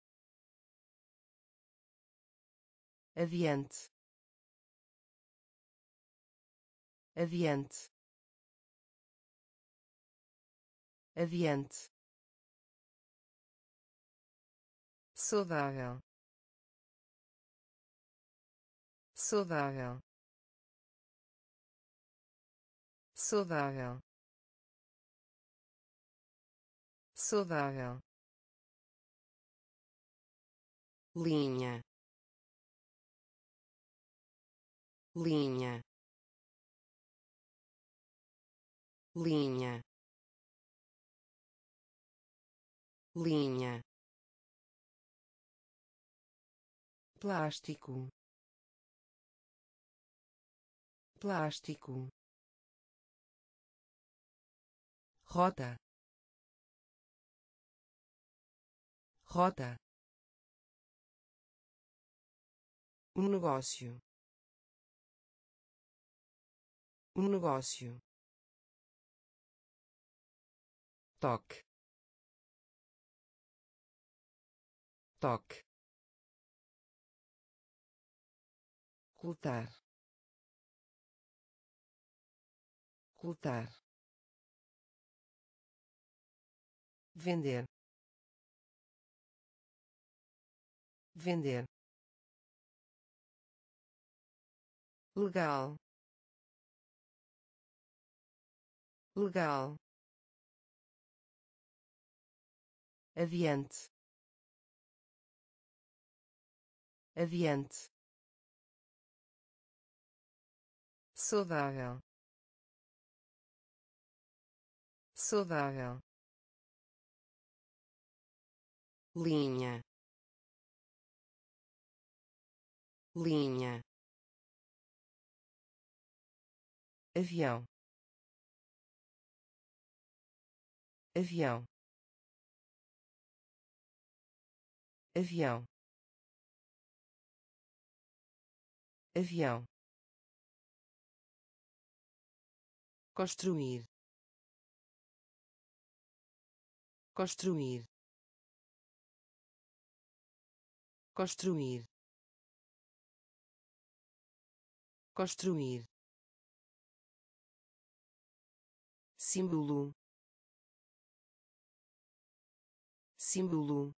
aviante, aviante, aviante, saudável, saudável, saudável, saudável, linha, linha, linha, linha, plástico, plástico, rota, rota, um negócio, um negócio, toque, toque, coletar, coletar, vender, vender, legal, legal, aviante, aviante, saudável, saudável, linha, linha, avião, avião, avião, avião, construir, construir, construir, construir, símbolo, símbolo,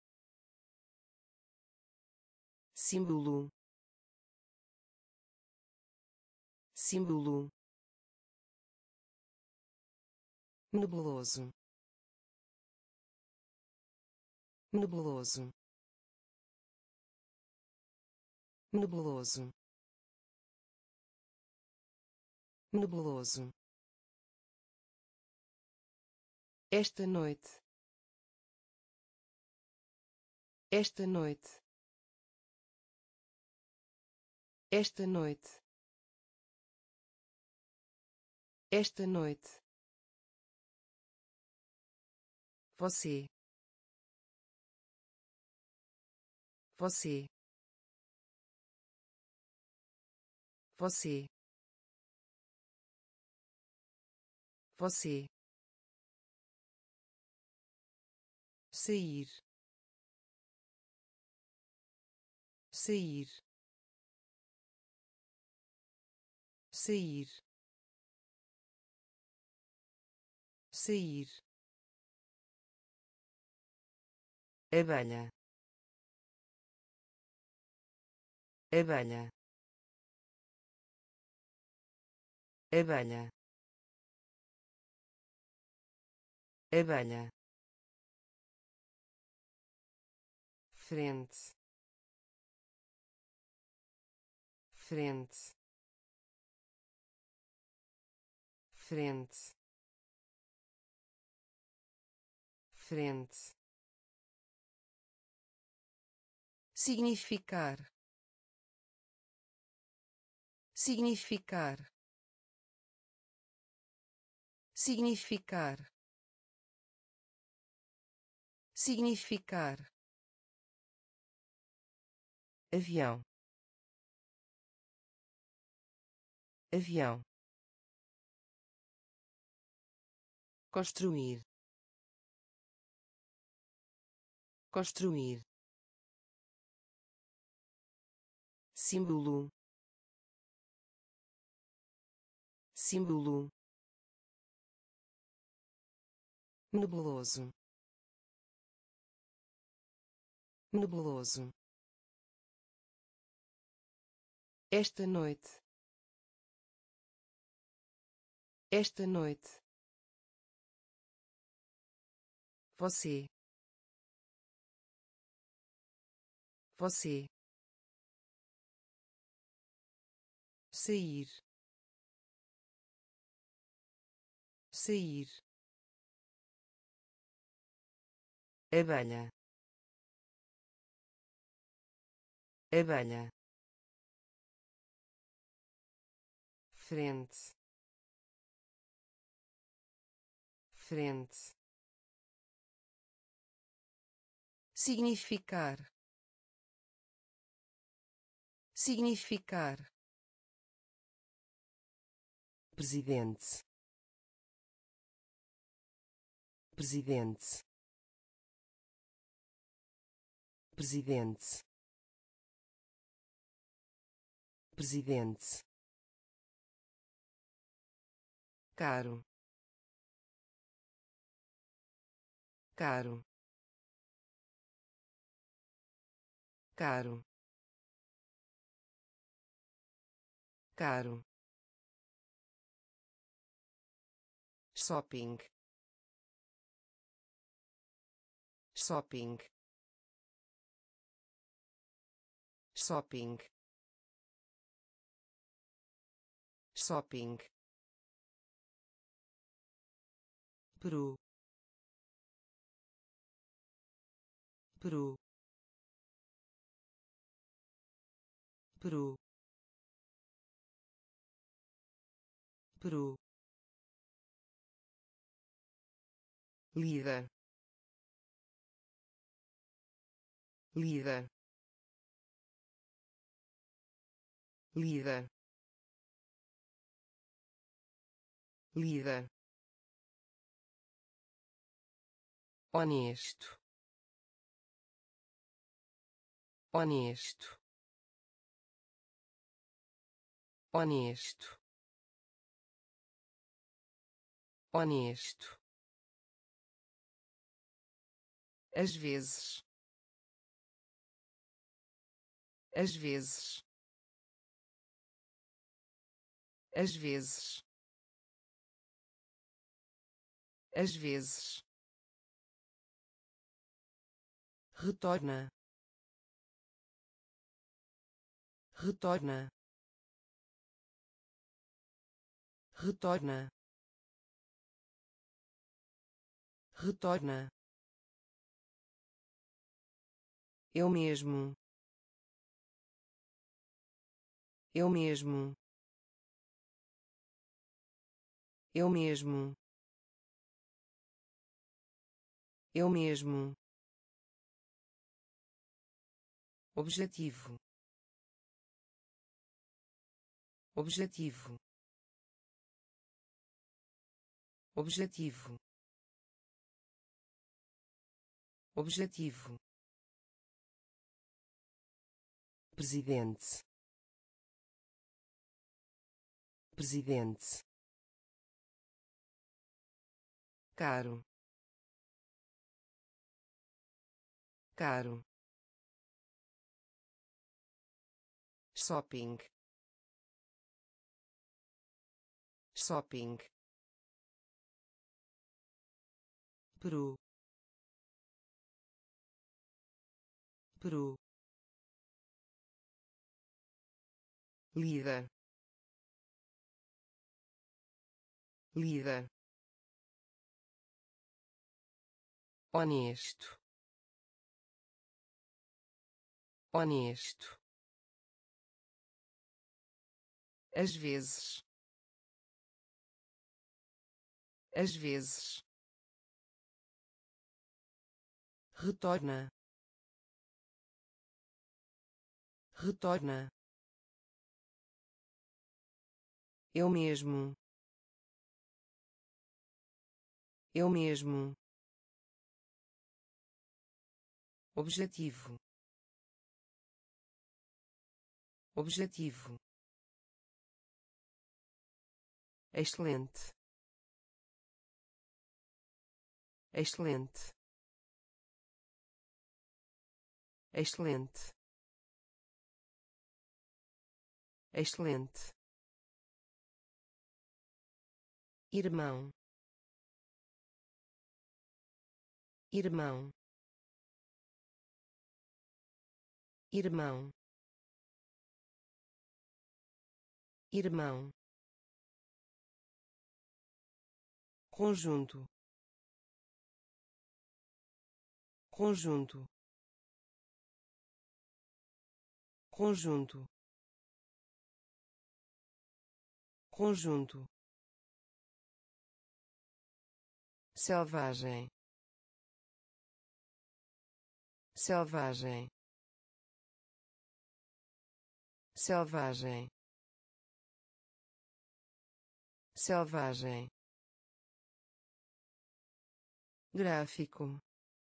símbolo, símbolo, nebuloso, nebuloso, nebuloso, nebuloso, esta noite, esta noite, esta noite, esta noite, você, você, você, você, sair, sair, sair, sair, abelha, abelha, abelha, abelha, frente, frente, frente, frente, significar, significar, significar, significar, avião, avião, construir, construir, símbolo, símbolo, nebuloso, nebuloso, esta noite, esta noite, você, você, sair, sair, abelha, abelha, frente, frente, significar, significar, presidente, presidente, presidente, presidente, caro, caro, caro, caro, shopping, shopping, shopping, shopping, Peru, Peru, Peru, Peru, lida, lida, lida, lida, honesto, honesto, honesto, honesto, às vezes, às vezes, às vezes, às vezes, retorna, retorna, retorna, retorna, eu mesmo, eu mesmo, eu mesmo, eu mesmo, objetivo, objetivo, objetivo, objetivo, presidente, presidente, caro, caro, shopping, shopping, Peru, Peru, líder, líder, honesto, honesto, às vezes, às vezes, retorna, retorna, eu mesmo, eu mesmo, objetivo, objetivo, excelente, excelente, excelente, excelente, irmão, irmão, irmão, irmão, conjunto, conjunto, conjunto, conjunto, selvagem, selvagem, selvagem, selvagem, gráfico,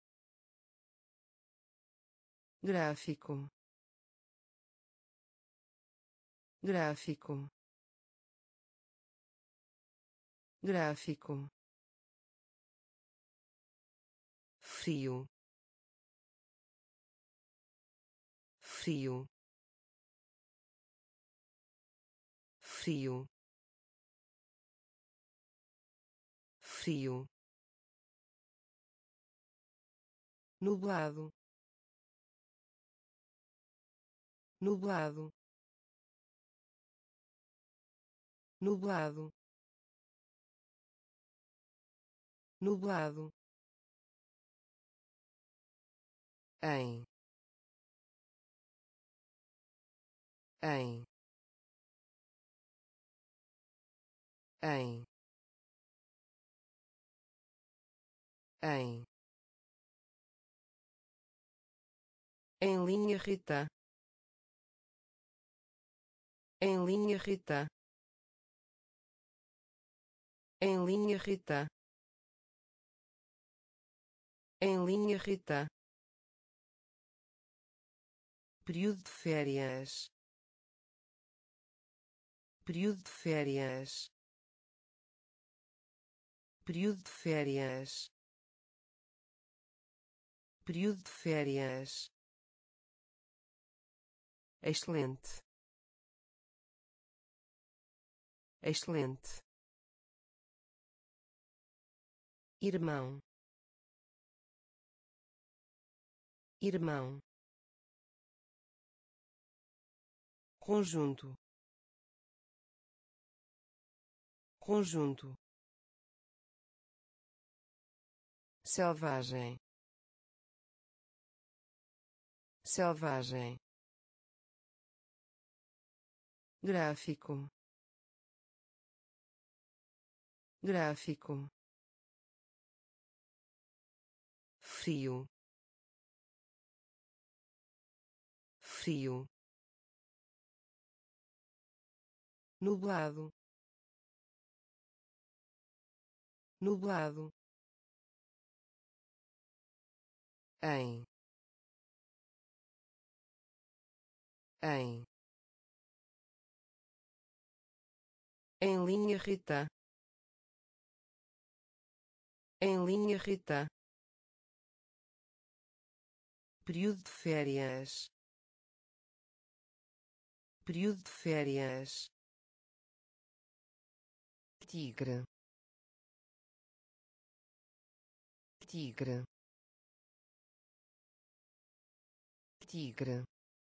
gráfico, gráfico, gráfico, frio, frio, frio, frio, nublado, nublado, nublado, nublado, em, em, em, em, em linha reta, em linha reta, em linha reta, em linha reta, período de férias, período de férias, período de férias, período de férias, excelente, excelente, irmão, irmão, conjunto, conjunto, selvagem, selvagem, gráfico, gráfico, frio, frio, nublado, nublado, em, em, em linha reta, em linha reta, período de férias, período de férias, tigre, tigre, tigre,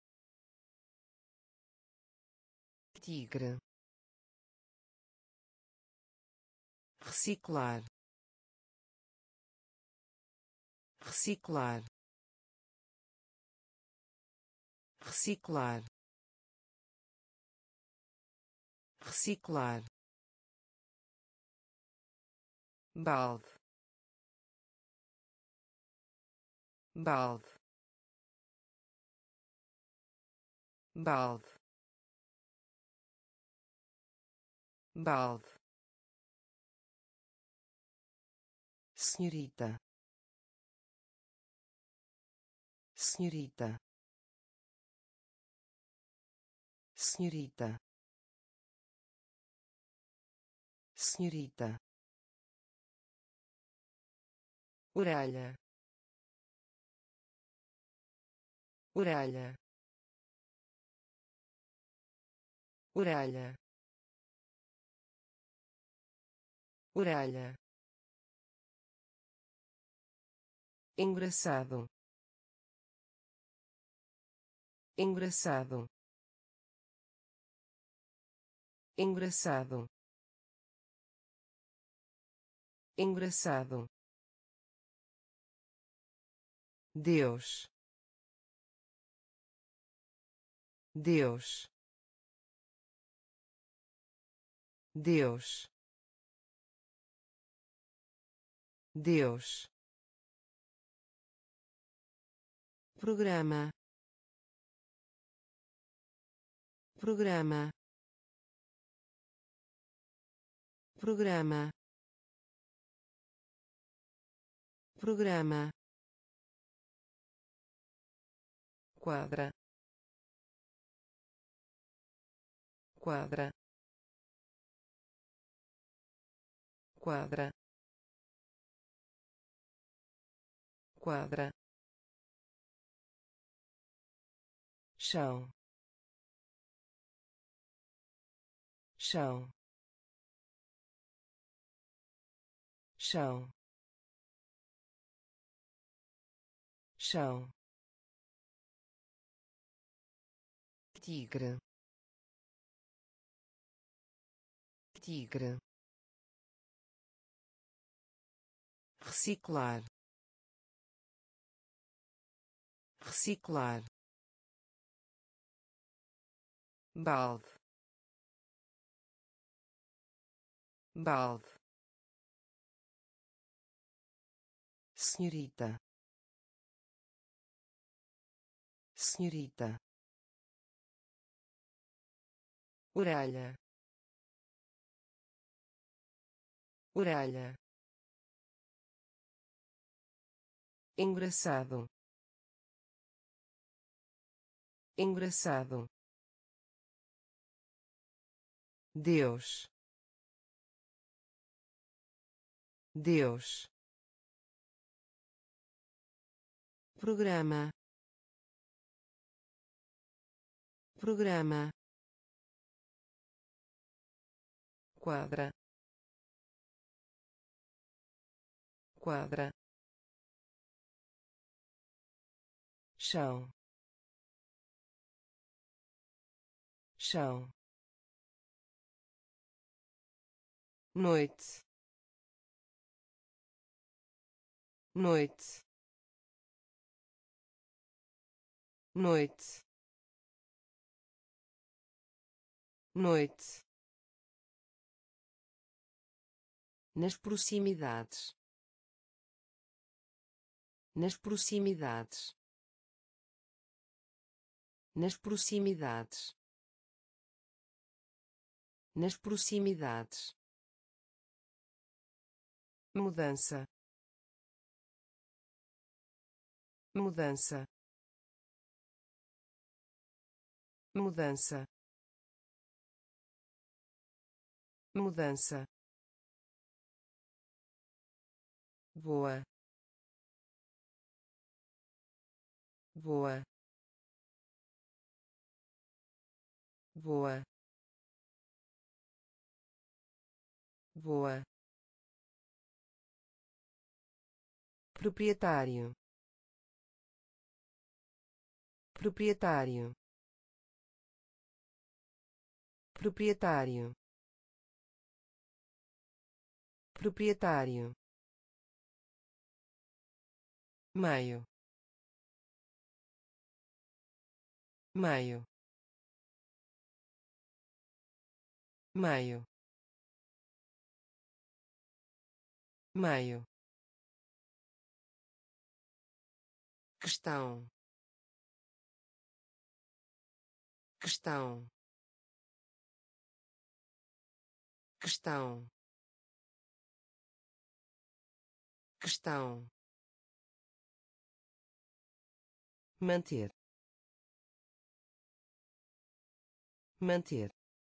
tigre, reciclar, reciclar, reciclar, reciclar, balde, balde, balde, balde, senhorita, senhorita, senhorita, senhorita, orelha, orelha, orelha, orelha, engraçado, engraçado, engraçado, engraçado, Deus, Deus, Deus, Deus, programa, programa, programa, programa, quadra, quadra, quadra, quadra, chão, chão, chão, chão, tigre, tigre, reciclar, reciclar, balde, balde, senhorita, senhorita, orelha, orelha, engraçado, engraçado, Deus, Deus, programa, programa, quadra, quadra, chão, chão, noite, noite, noite, noite, nas proximidades, nas proximidades, nas proximidades, nas proximidades, mudança, mudança, mudança, mudança, voa, voa, voa, voa, proprietário, proprietário, proprietário, proprietário, meio, meio, meio, meio, questão, questão, questão, questão, manter, manter,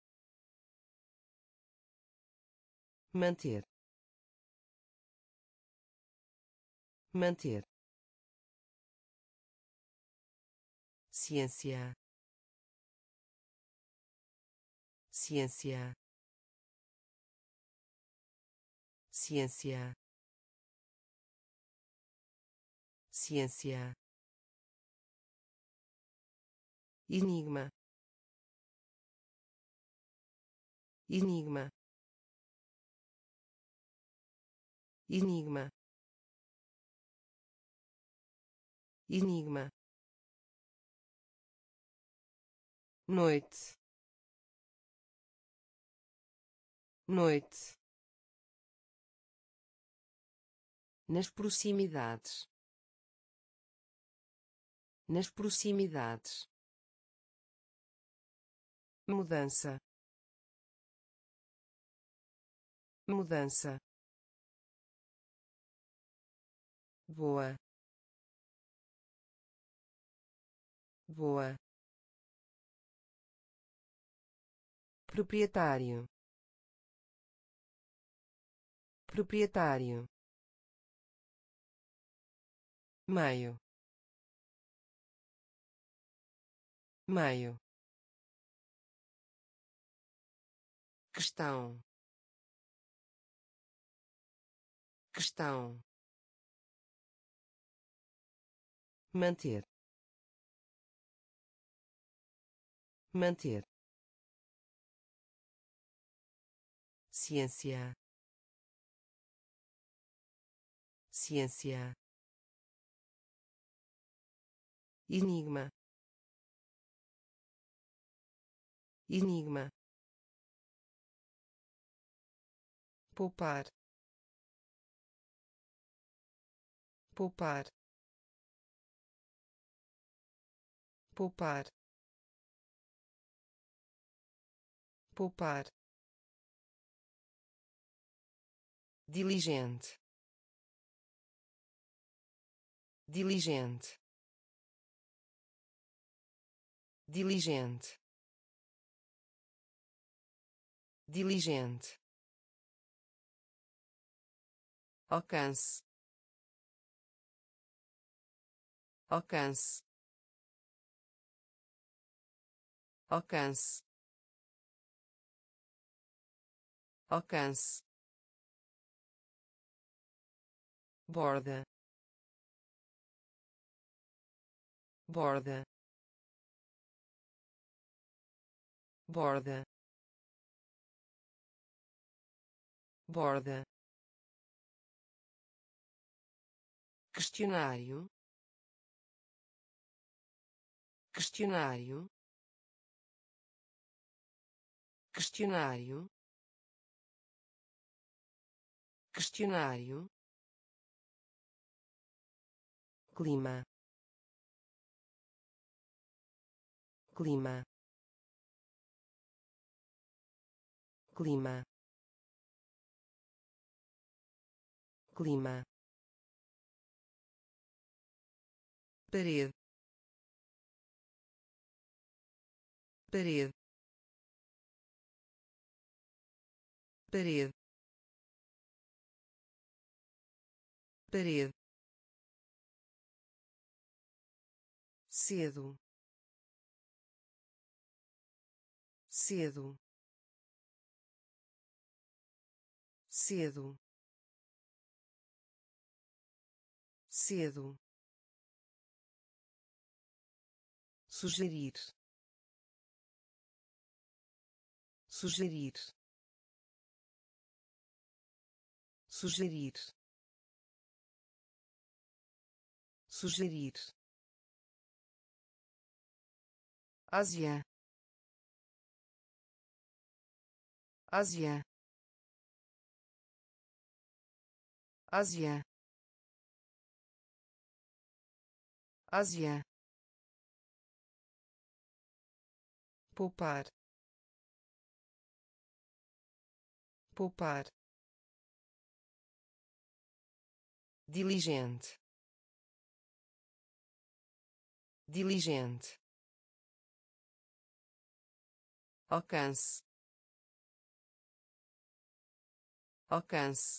manter, manter, ciência, ciência, ciência, ciência, enigma, enigma, enigma, enigma, noite, noite, nas proximidades, nas proximidades, mudança, mudança, voa, voa, proprietário, proprietário, meio, meio, questão, questão, manter, manter, ciência, ciência, enigma, enigma, poupar, poupar, poupar, poupar, diligente, diligente, diligente, diligente, alcance, alcance, alcance, alcance, borda, borda, borda, borda, questionário, questionário, questionário, questionário, clima, clima, clima, clima, parede, parede, parede, parede, cedo, cedo, cedo, cedo, sugerir, sugerir, sugerir, sugerir, Ásia, Ásia, Ásia, Ásia, poupar, poupar, diligente, diligente, alcance, alcance,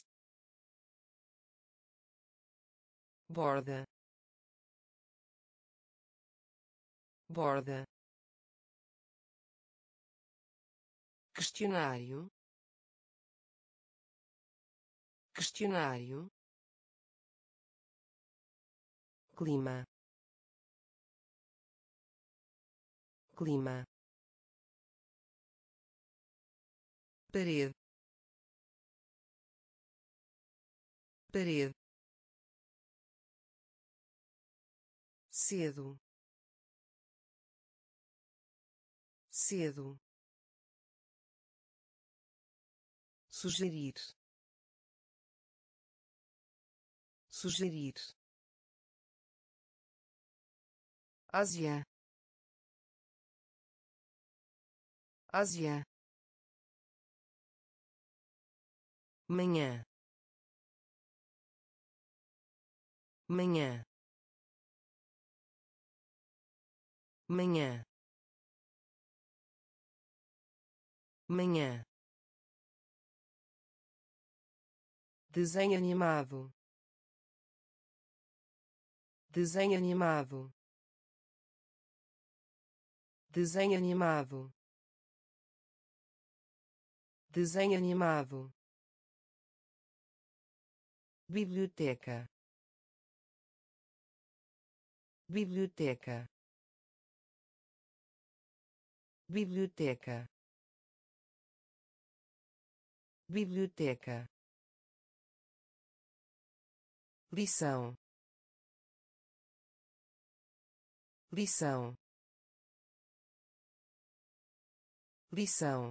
borda, borda, questionário, questionário, clima, clima, parede, parede, cedo, cedo, sugerir, sugerir, Ásia, Ásia, manhã, manhã, manhã, manhã, desenho animado, desenho animado, desenho animado, desenho animado, biblioteca, biblioteca, biblioteca, biblioteca, lição, lição, lição,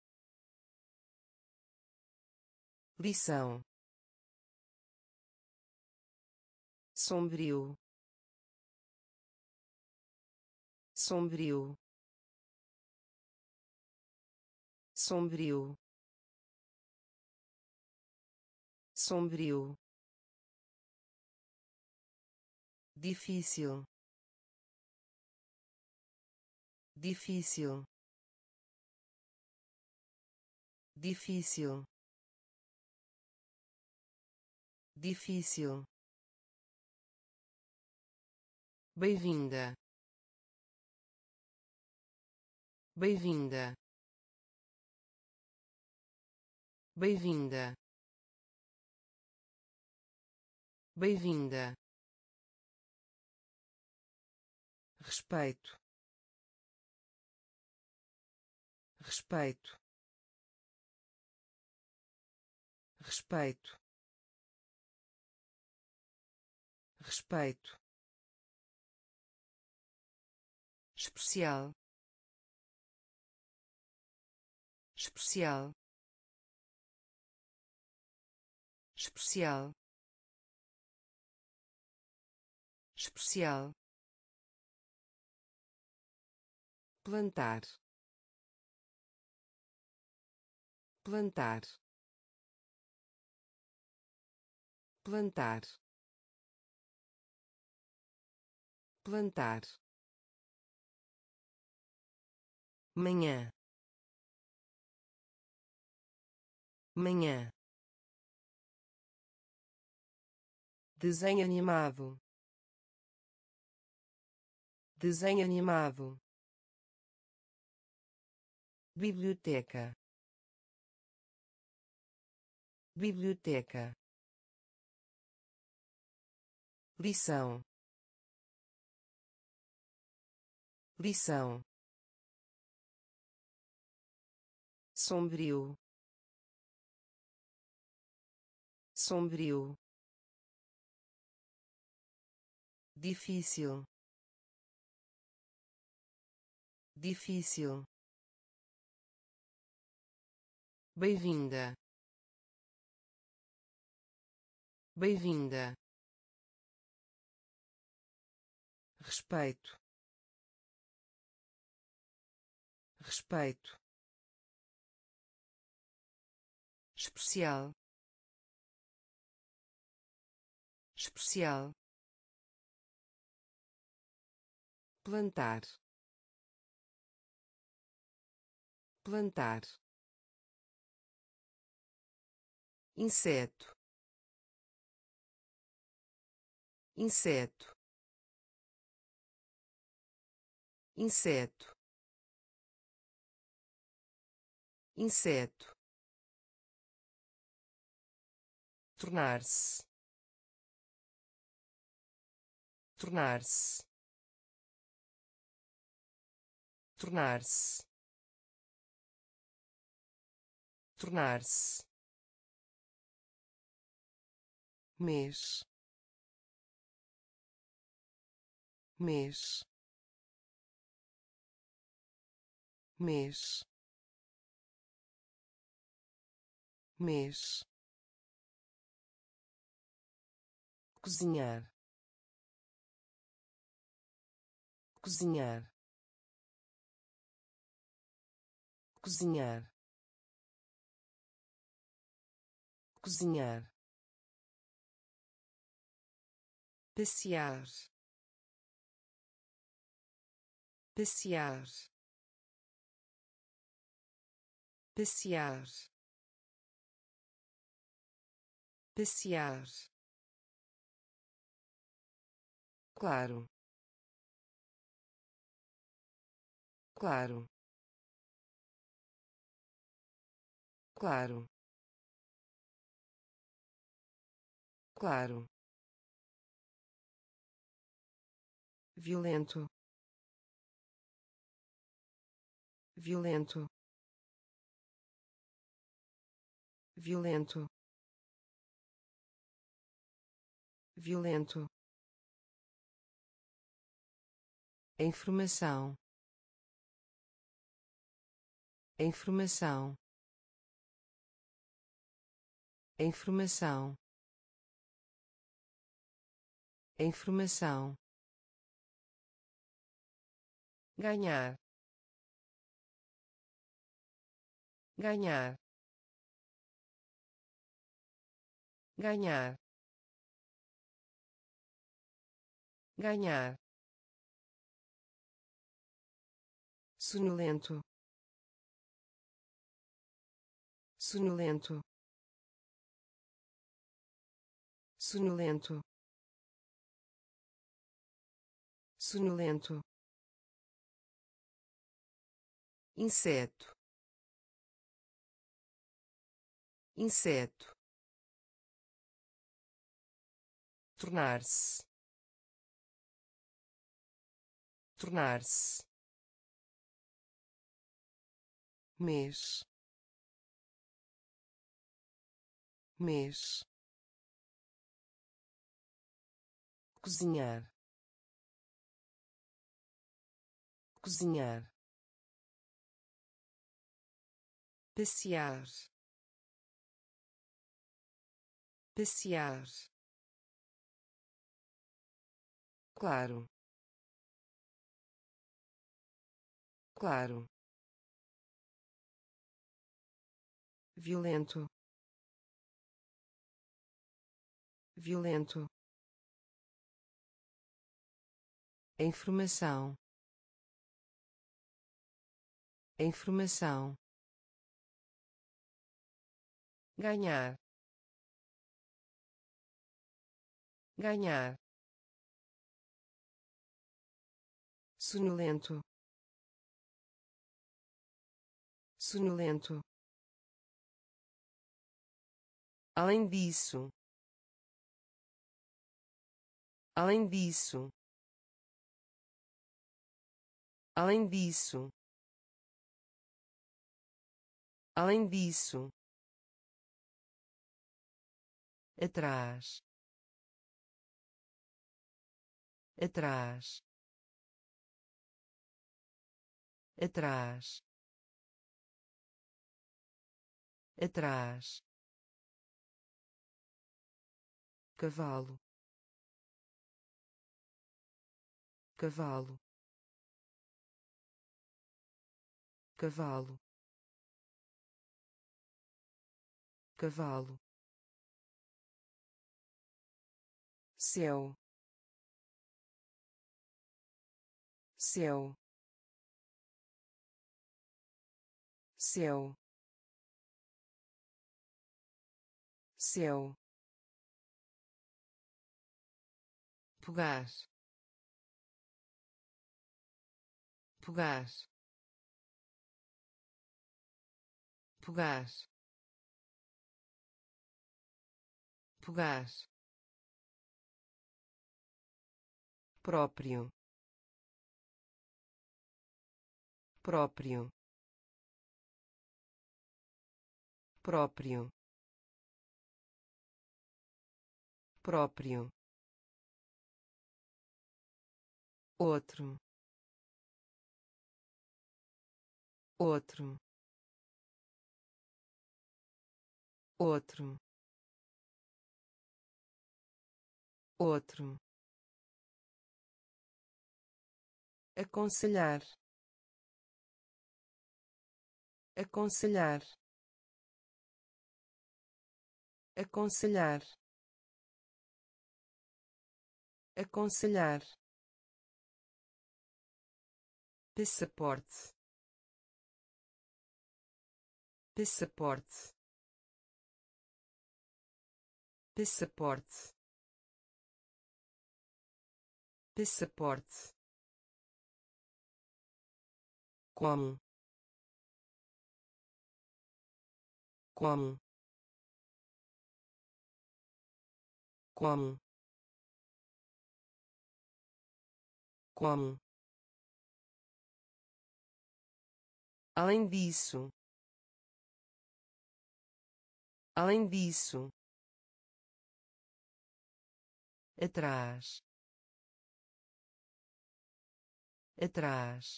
lição, sombrio, sombrio, sombrio, sombrio, difícil, difícil, difícil, difícil, bem-vinda, bem-vinda, bem-vinda, bem-vinda, respeito, respeito, respeito, respeito, especial, especial, especial, especial, plantar, plantar, plantar, plantar, manhã, manhã, desenho animado, desenho animado, biblioteca, biblioteca, lição, lição, sombrio, sombrio, difícil, difícil, bem-vinda, bem-vinda, respeito, respeito, especial, especial, plantar, plantar, inseto, inseto, inseto, inseto, tornar-se, tornar-se, tornar-se, tornar-se, mês, mês, mês, mês, cozinhar, cozinhar, cozinhar, cozinhar, passear, passear, passear, passear, claro, claro, claro, claro, violento, violento, violento, violento, informação, informação, informação, informação, ganhar, ganhar, ganhar, ganhar, sonolento, sonolento, sonolento, sonolento, inseto, inseto, tornar-se, tornar-se, mês, mês, cozinhar, cozinhar, passear, passear, claro, claro, violento, violento, informação, informação, ganhar, ganhar, sonolento, sonolento, além disso, além disso, além disso, além disso, atrás, atrás, atrás, atrás, cavalo, cavalo, cavalo, cavalo, céu, céu, céu, céu, pegar, pegar, pegar, pegar, próprio, próprio, próprio, próprio, outro, outro, outro, outro, aconselhar, aconselhar, aconselhar, aconselhar, passaporte, passaporte, passaporte, passaporte, como, como, como, como, além disso, além disso, atrás, atrás,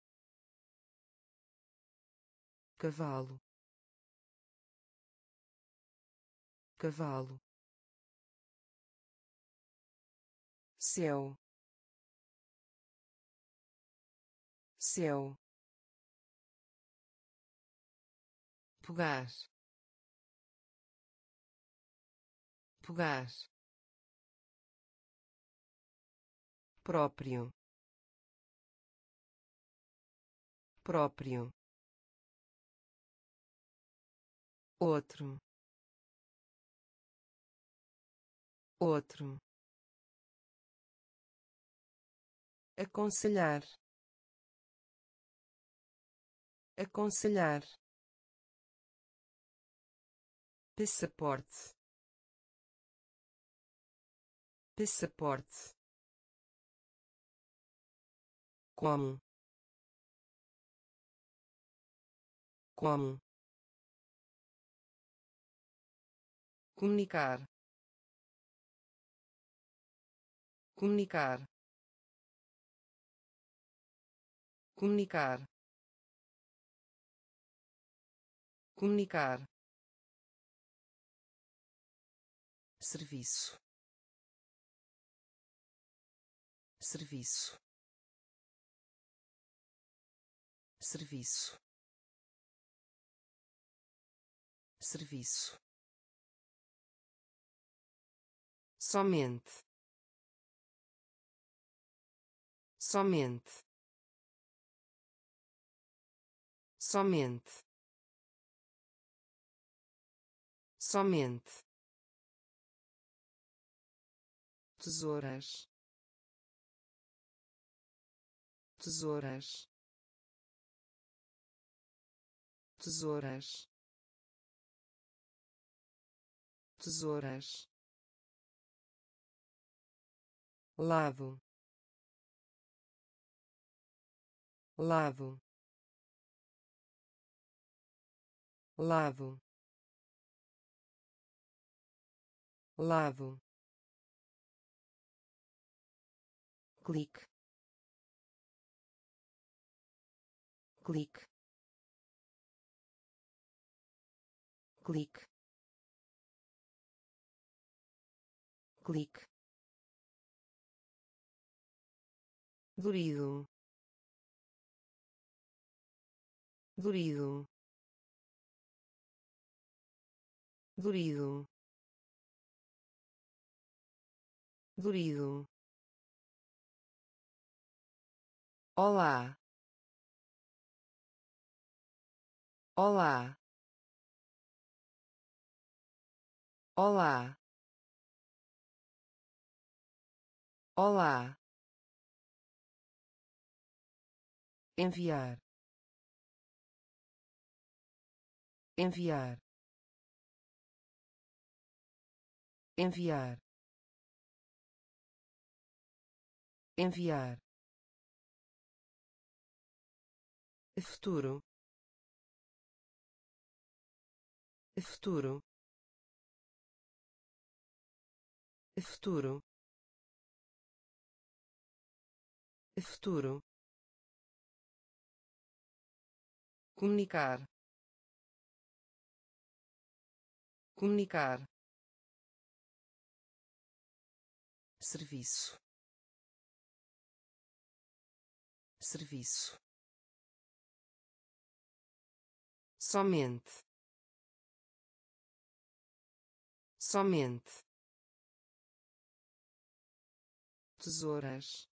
cavalo, cavalo, céu, céu, pegar, pegar, próprio, próprio, outro, outro, aconselhar, aconselhar, passaporte, passaporte, como, como, comunicar, comunicar, comunicar, comunicar, serviço, serviço, serviço, serviço, somente, somente, somente, somente, tesouras, tesouras, tesouras, tesouras, lado, lado, lado, lado, clique, clique, clique, clique, durido, durido, durido, durido. Olá, olá, olá, olá, enviar, enviar, enviar, enviar, futuro, futuro, futuro, futuro, comunicar, comunicar, serviço, serviço, somente, somente, tesouras,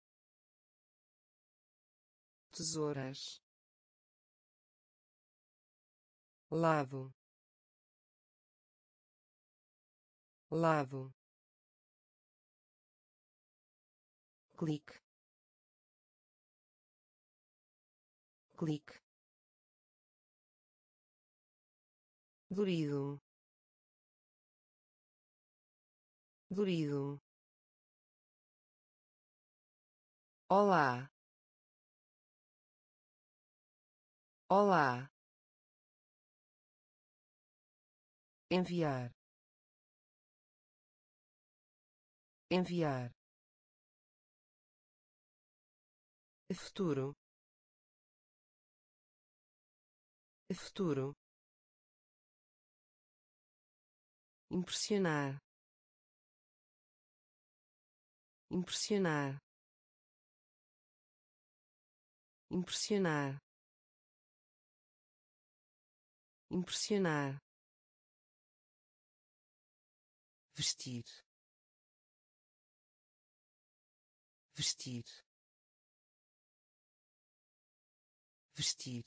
tesouras, lado, lado, clique, clique, durido, durido. Olá, olá, enviar, enviar, futuro, futuro, impressionar, impressionar, impressionar, impressionar, vestir, vestir, vestir,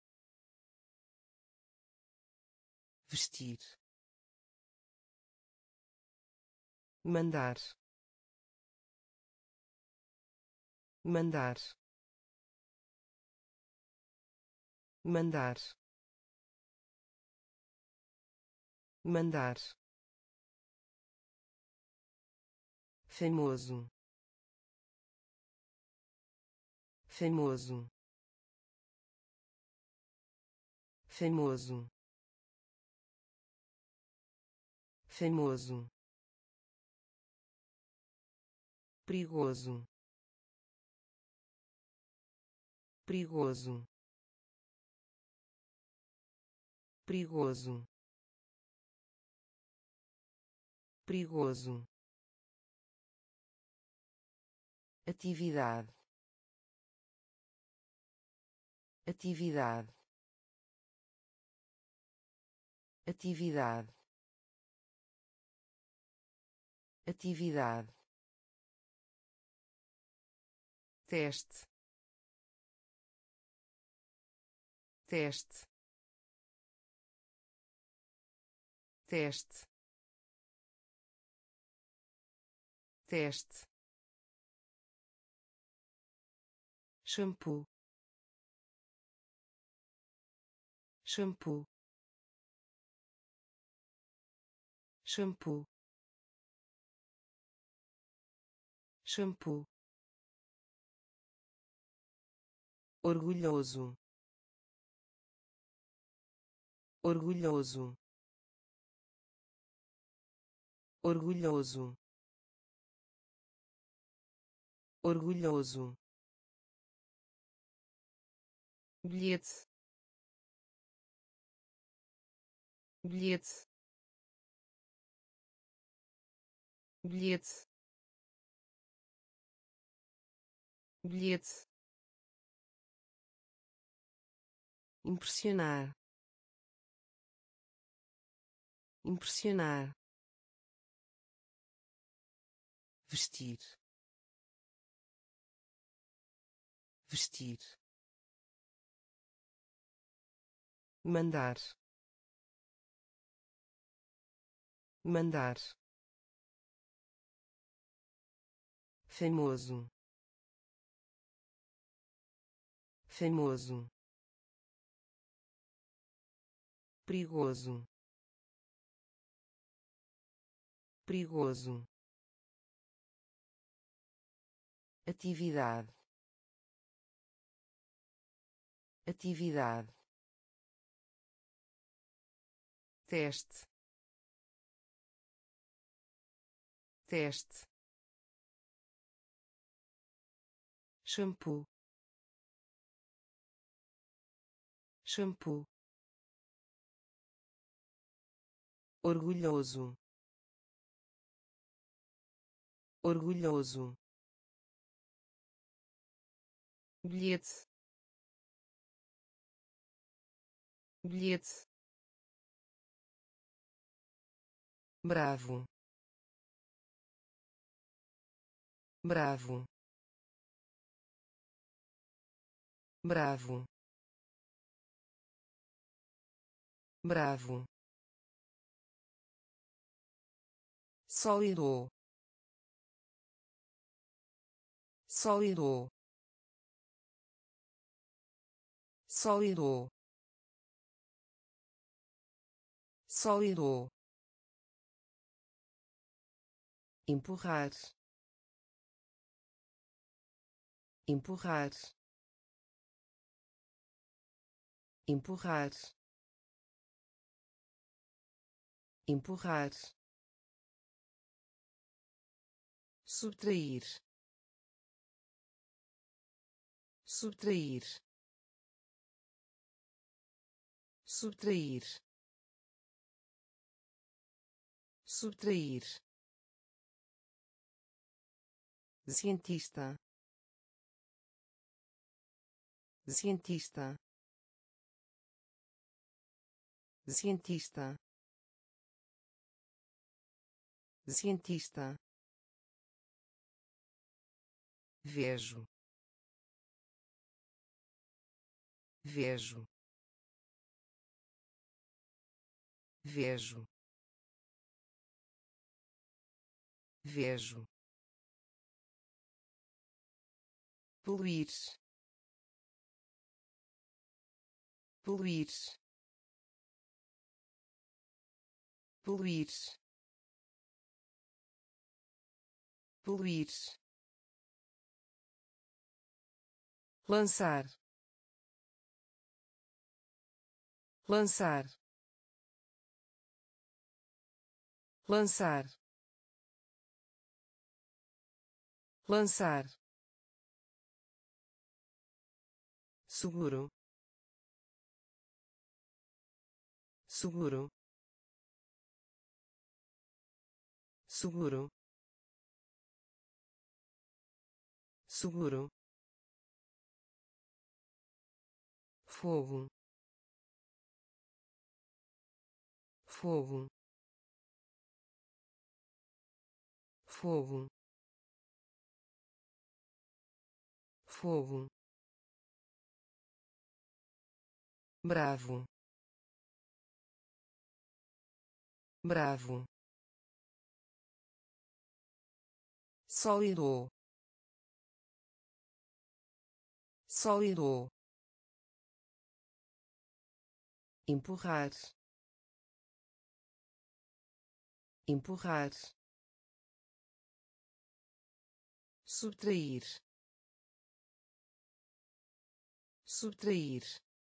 vestir, mandar, mandar, mandar, mandar, famoso, famoso, famoso, famoso, perigoso, perigoso, perigoso, perigoso, atividade, atividade, atividade, atividade, teste, teste, teste, teste, shampoo, shampoo, shampoo, shampoo, orgulhoso, orgulhoso, orgulhoso, orgulhoso, bilhete, bilhete, bilhete, bilhete, impressionar, impressionar, vestir, vestir, mandar, mandar, famoso, famoso, perigoso, perigoso, atividade, atividade, teste, teste, shampoo, shampoo, orgulhoso, orgulhoso, bilhete, bilhete, bravo, bravo, bravo, bravo, sólido, sólido, sólido, sólido, empurrar, empurrar, empurrar, empurrar, subtrair, subtrair, subtrair, subtrair, cientista, cientista, cientista, cientista, vejo, vejo, vejo, vejo, poluir, poluir, poluir, poluir, lançar, lançar, lançar, lançar, seguro, seguro, seguro, seguro, fogo, fogo, fogo, fogo, bravo, bravo, sólido, sólido, empurrar, empurrar, subtrair, subtrair,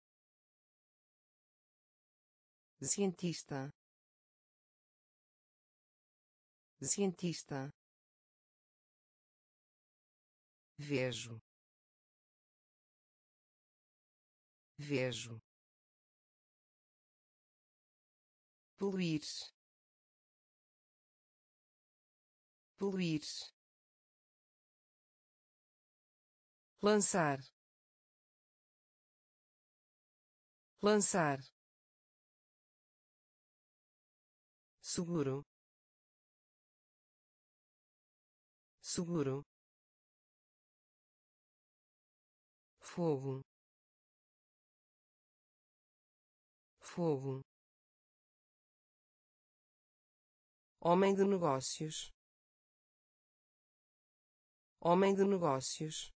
cientista, cientista, vejo, vejo, poluir, poluir, lançar, lançar, seguro, seguro, fogo, fogo, homem de negócios, homem de negócios,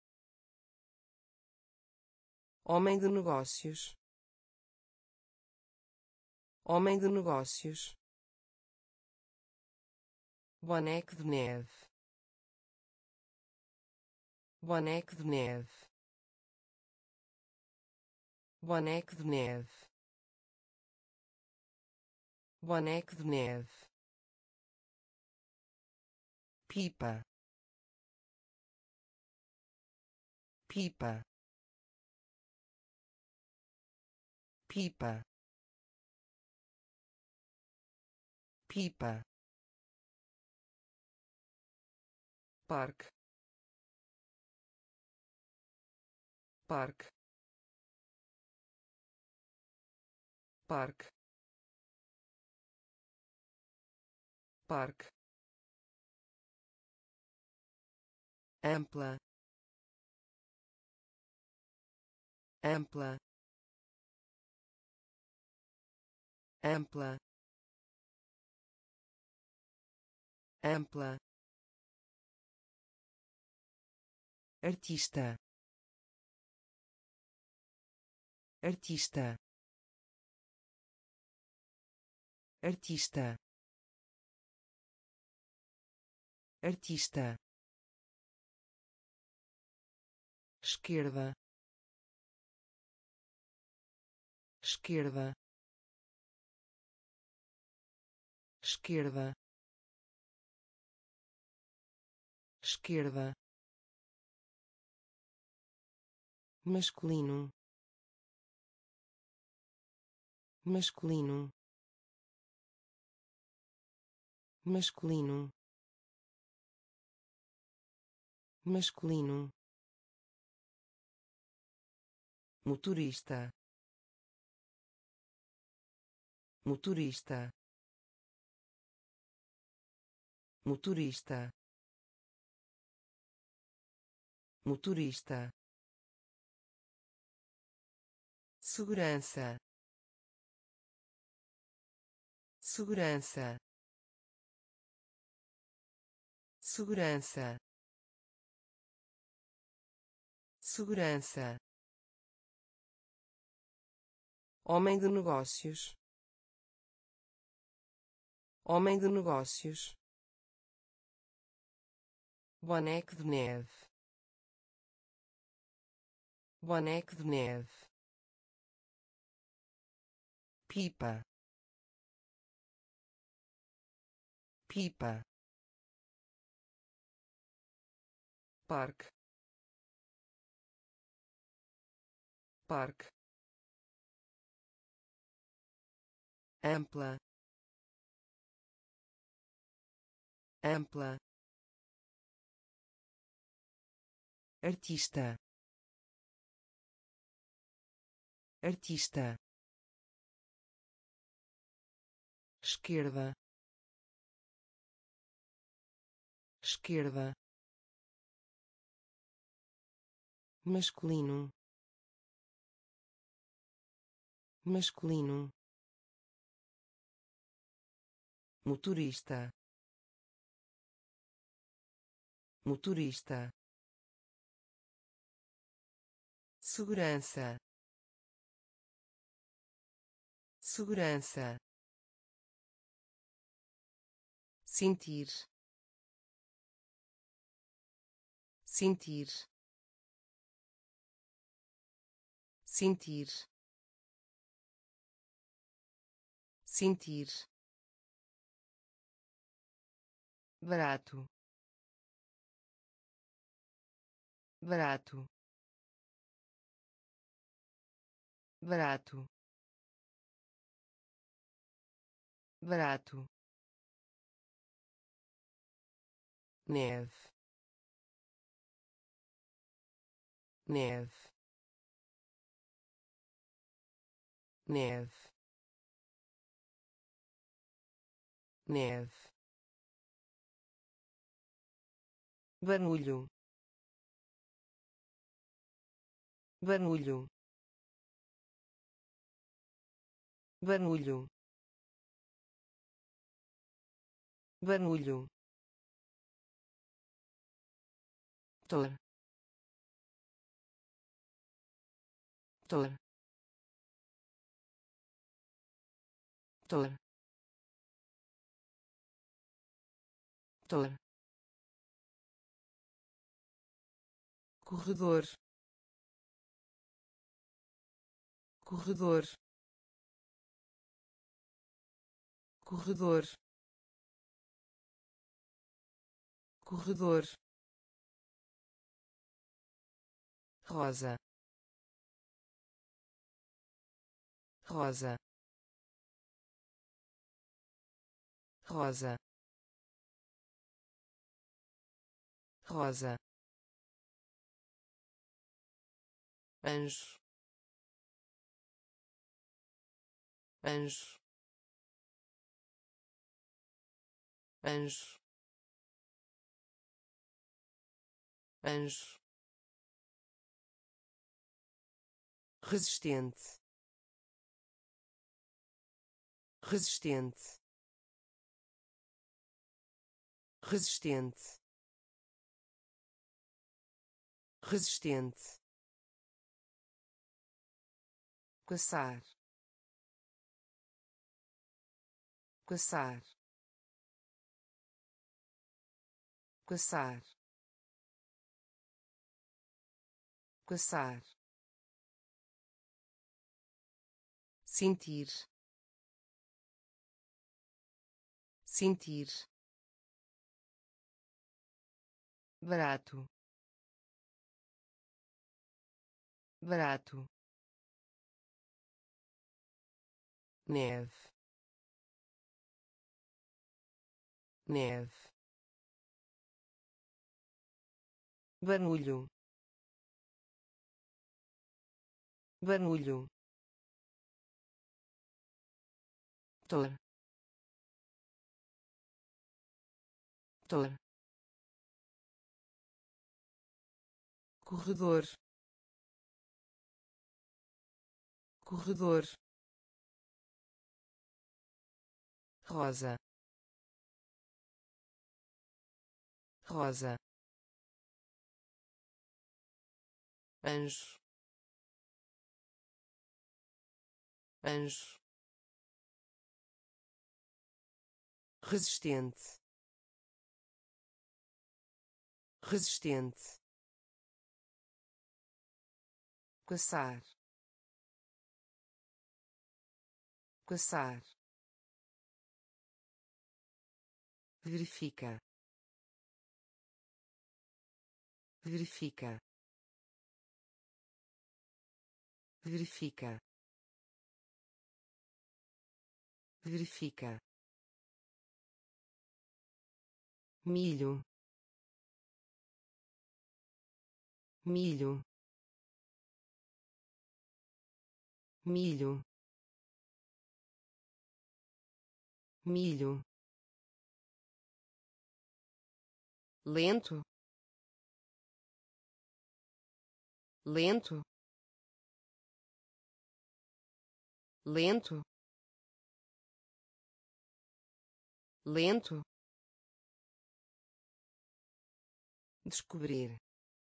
homem de negócios, homem de negócios, boneco de neve, boneco de neve, boneco de neve, boneco de neve, pipa, pipa, pipa, pipa, parque, parque, parque, parque, ampla, ampla, ampla, ampla, artista, artista, artista, artista, esquerda, esquerda, esquerda, esquerda, masculino, masculino, masculino, masculino, motorista, motorista, motorista, motorista, segurança, segurança, segurança, segurança, homem de negócios, homem de negócios, boneco de neve, boneco de neve, pipa, pipa, parque, parque, ampla, ampla, artista, artista, esquerda, esquerda, masculino, masculino, motorista, motorista, segurança, segurança, sentir, sentir, sentir, sentir, barato, barato, barato, barato, neve, neve, neve, neve, barulho, barulho, barulho, barulho, tor, tor, tor, tor, corredor, corredor, corredor, corredor, rosa, rosa, rosa, rosa, anjo, anjo, anjo, anjo, resistente, resistente, resistente, resistente, caçar, caçar, caçar, caçar, sentir, sentir, barato, barato, neve, neve, barulho, barulho, tor, tor, corredor, corredor, rosa, rosa, anjo, anjo, resistente, resistente, caçar, caçar, verifica, verifica, verifica, verifica, milho, milho, milho, milho, lento, lento, lento, lento, descobrir,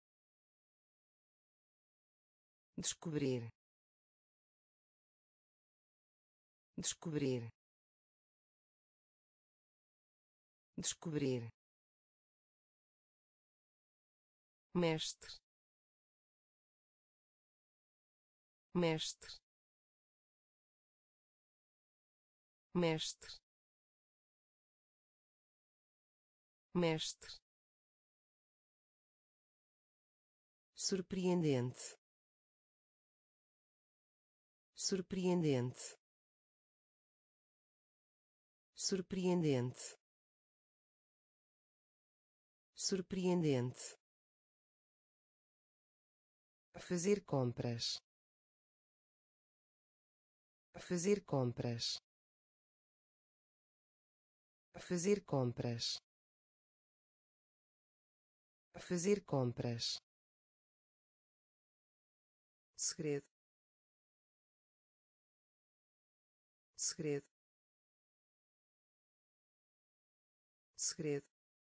descobrir, descobrir, descobrir, mestre, mestre, mestre, mestre, surpreendente, surpreendente, surpreendente, surpreendente, fazer compras, fazer compras, fazer compras, fazer compras, segredo, segredo, segredo,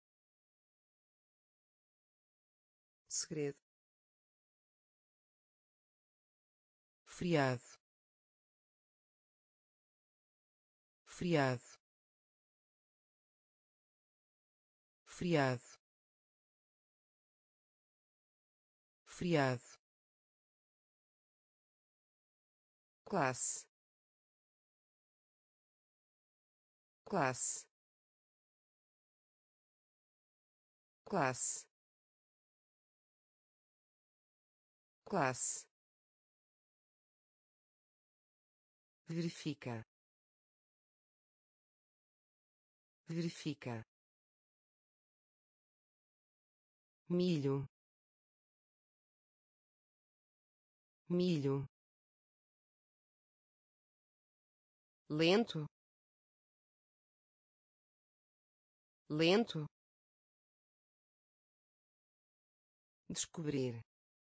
segredo, friado, friado, friado, friado, classe, classe, classe, classe, verifica, verifica, milho, milho, lento, lento, descobrir,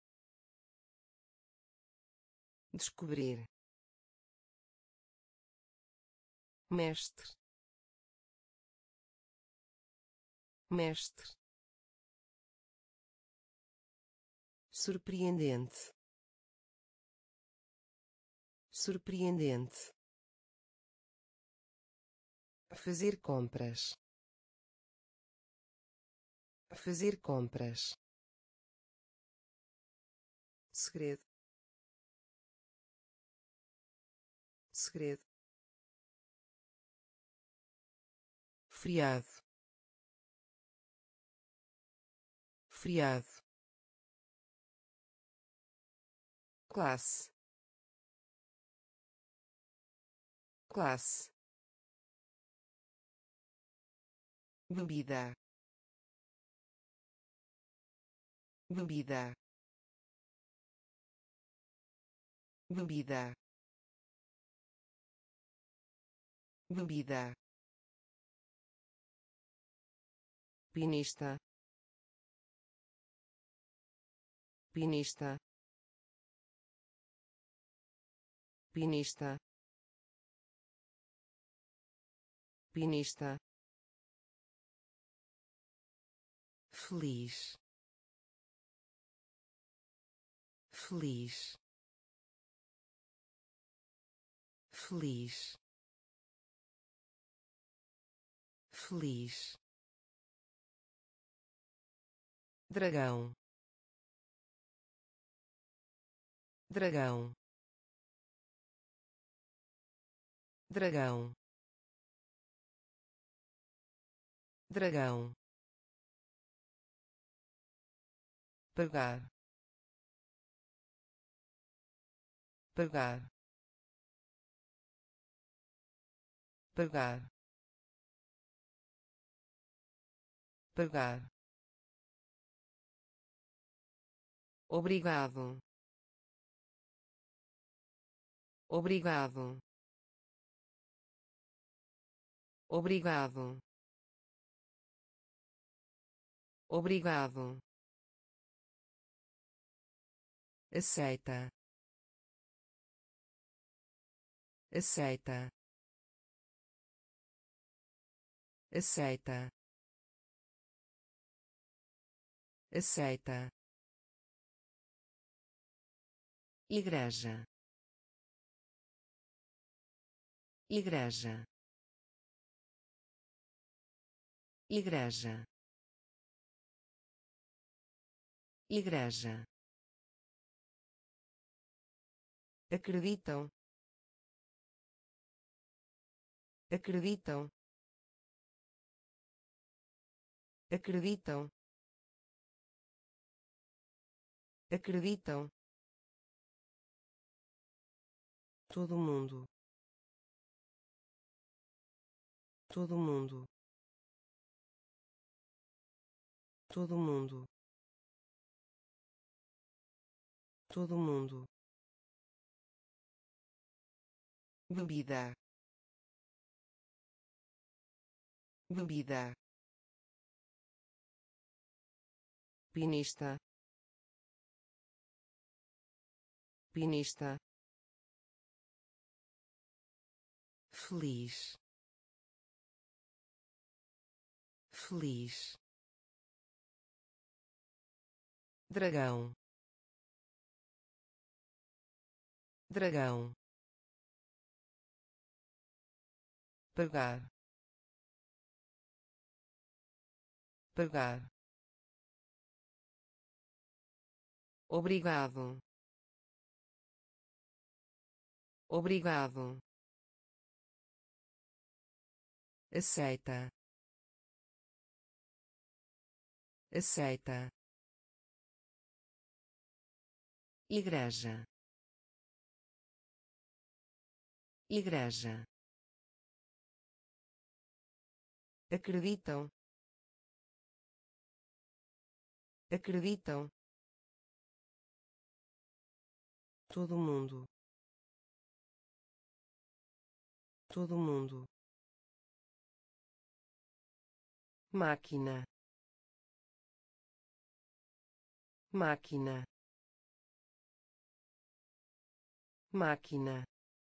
descobrir, mestre, mestre, surpreendente, surpreendente, fazer compras, fazer compras, segredo, segredo, friado, friado, classe, classe, bebida, bebida, bebida, bebida, pinista, pinista, pinista, pinista, feliz, feliz, feliz, feliz, dragão, dragão, dragão, dragão, pagar, pagar, pagar, pagar, obrigado, obrigado, obrigado, obrigado, aceita, aceita, aceita, aceita, igreja, igreja, igreja, igreja, acreditam, acreditam, acreditam, acreditam, todo mundo, todo mundo, todo mundo, todo mundo, bebida, bebida, pinista, pinista, feliz, feliz, dragão, dragão, pagar, pagar, obrigado, obrigado, aceita, aceita, igreja, igreja, acreditam, acreditam, todo mundo, todo mundo, máquina, máquina, máquina,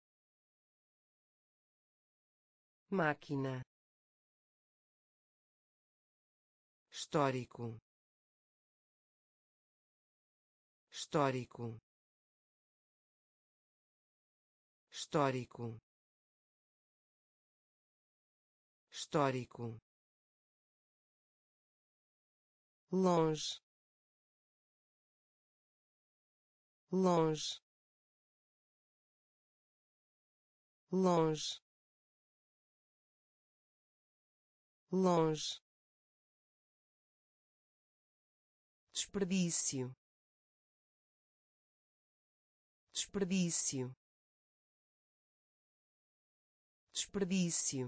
máquina, histórico, histórico, histórico, histórico, longe, longe, longe, longe, desperdício, desperdício, desperdício,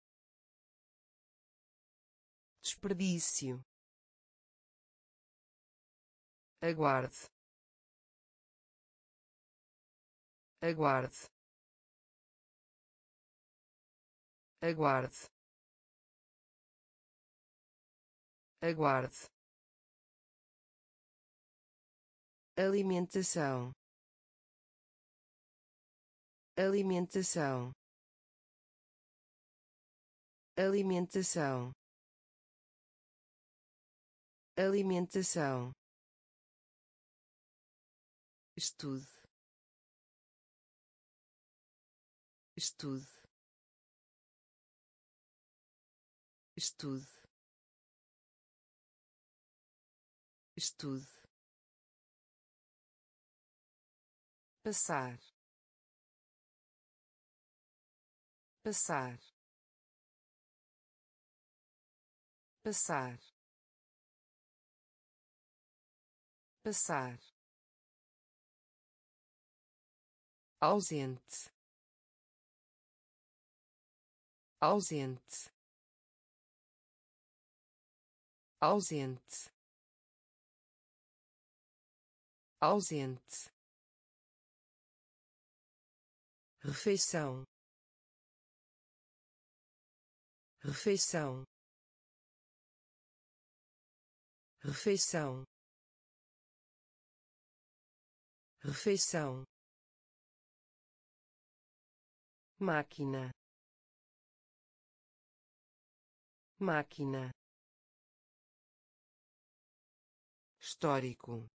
desperdício, aguarde, aguarde, aguarde, aguarde, alimentação, alimentação, alimentação, alimentação, estude, estude, estude, estude, passar, passar, passar, passar, ausente, ausente, ausente, ausente, refeição, refeição, refeição, refeição, máquina, máquina, histórico,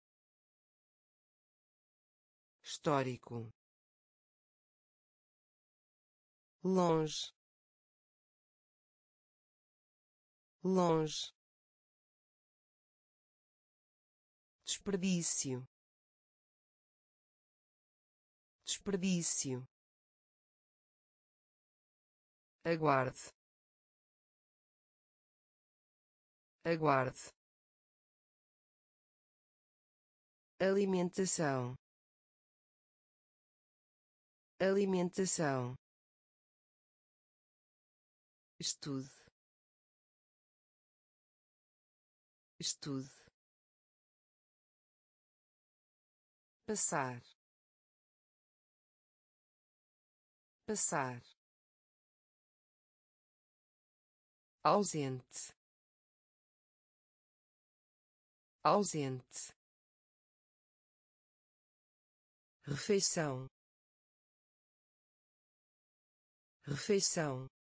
histórico, longe, longe, desperdício, desperdício, aguarde, aguarde, alimentação, alimentação, estude, estude, passar, passar, ausente, ausente, refeição, refeição,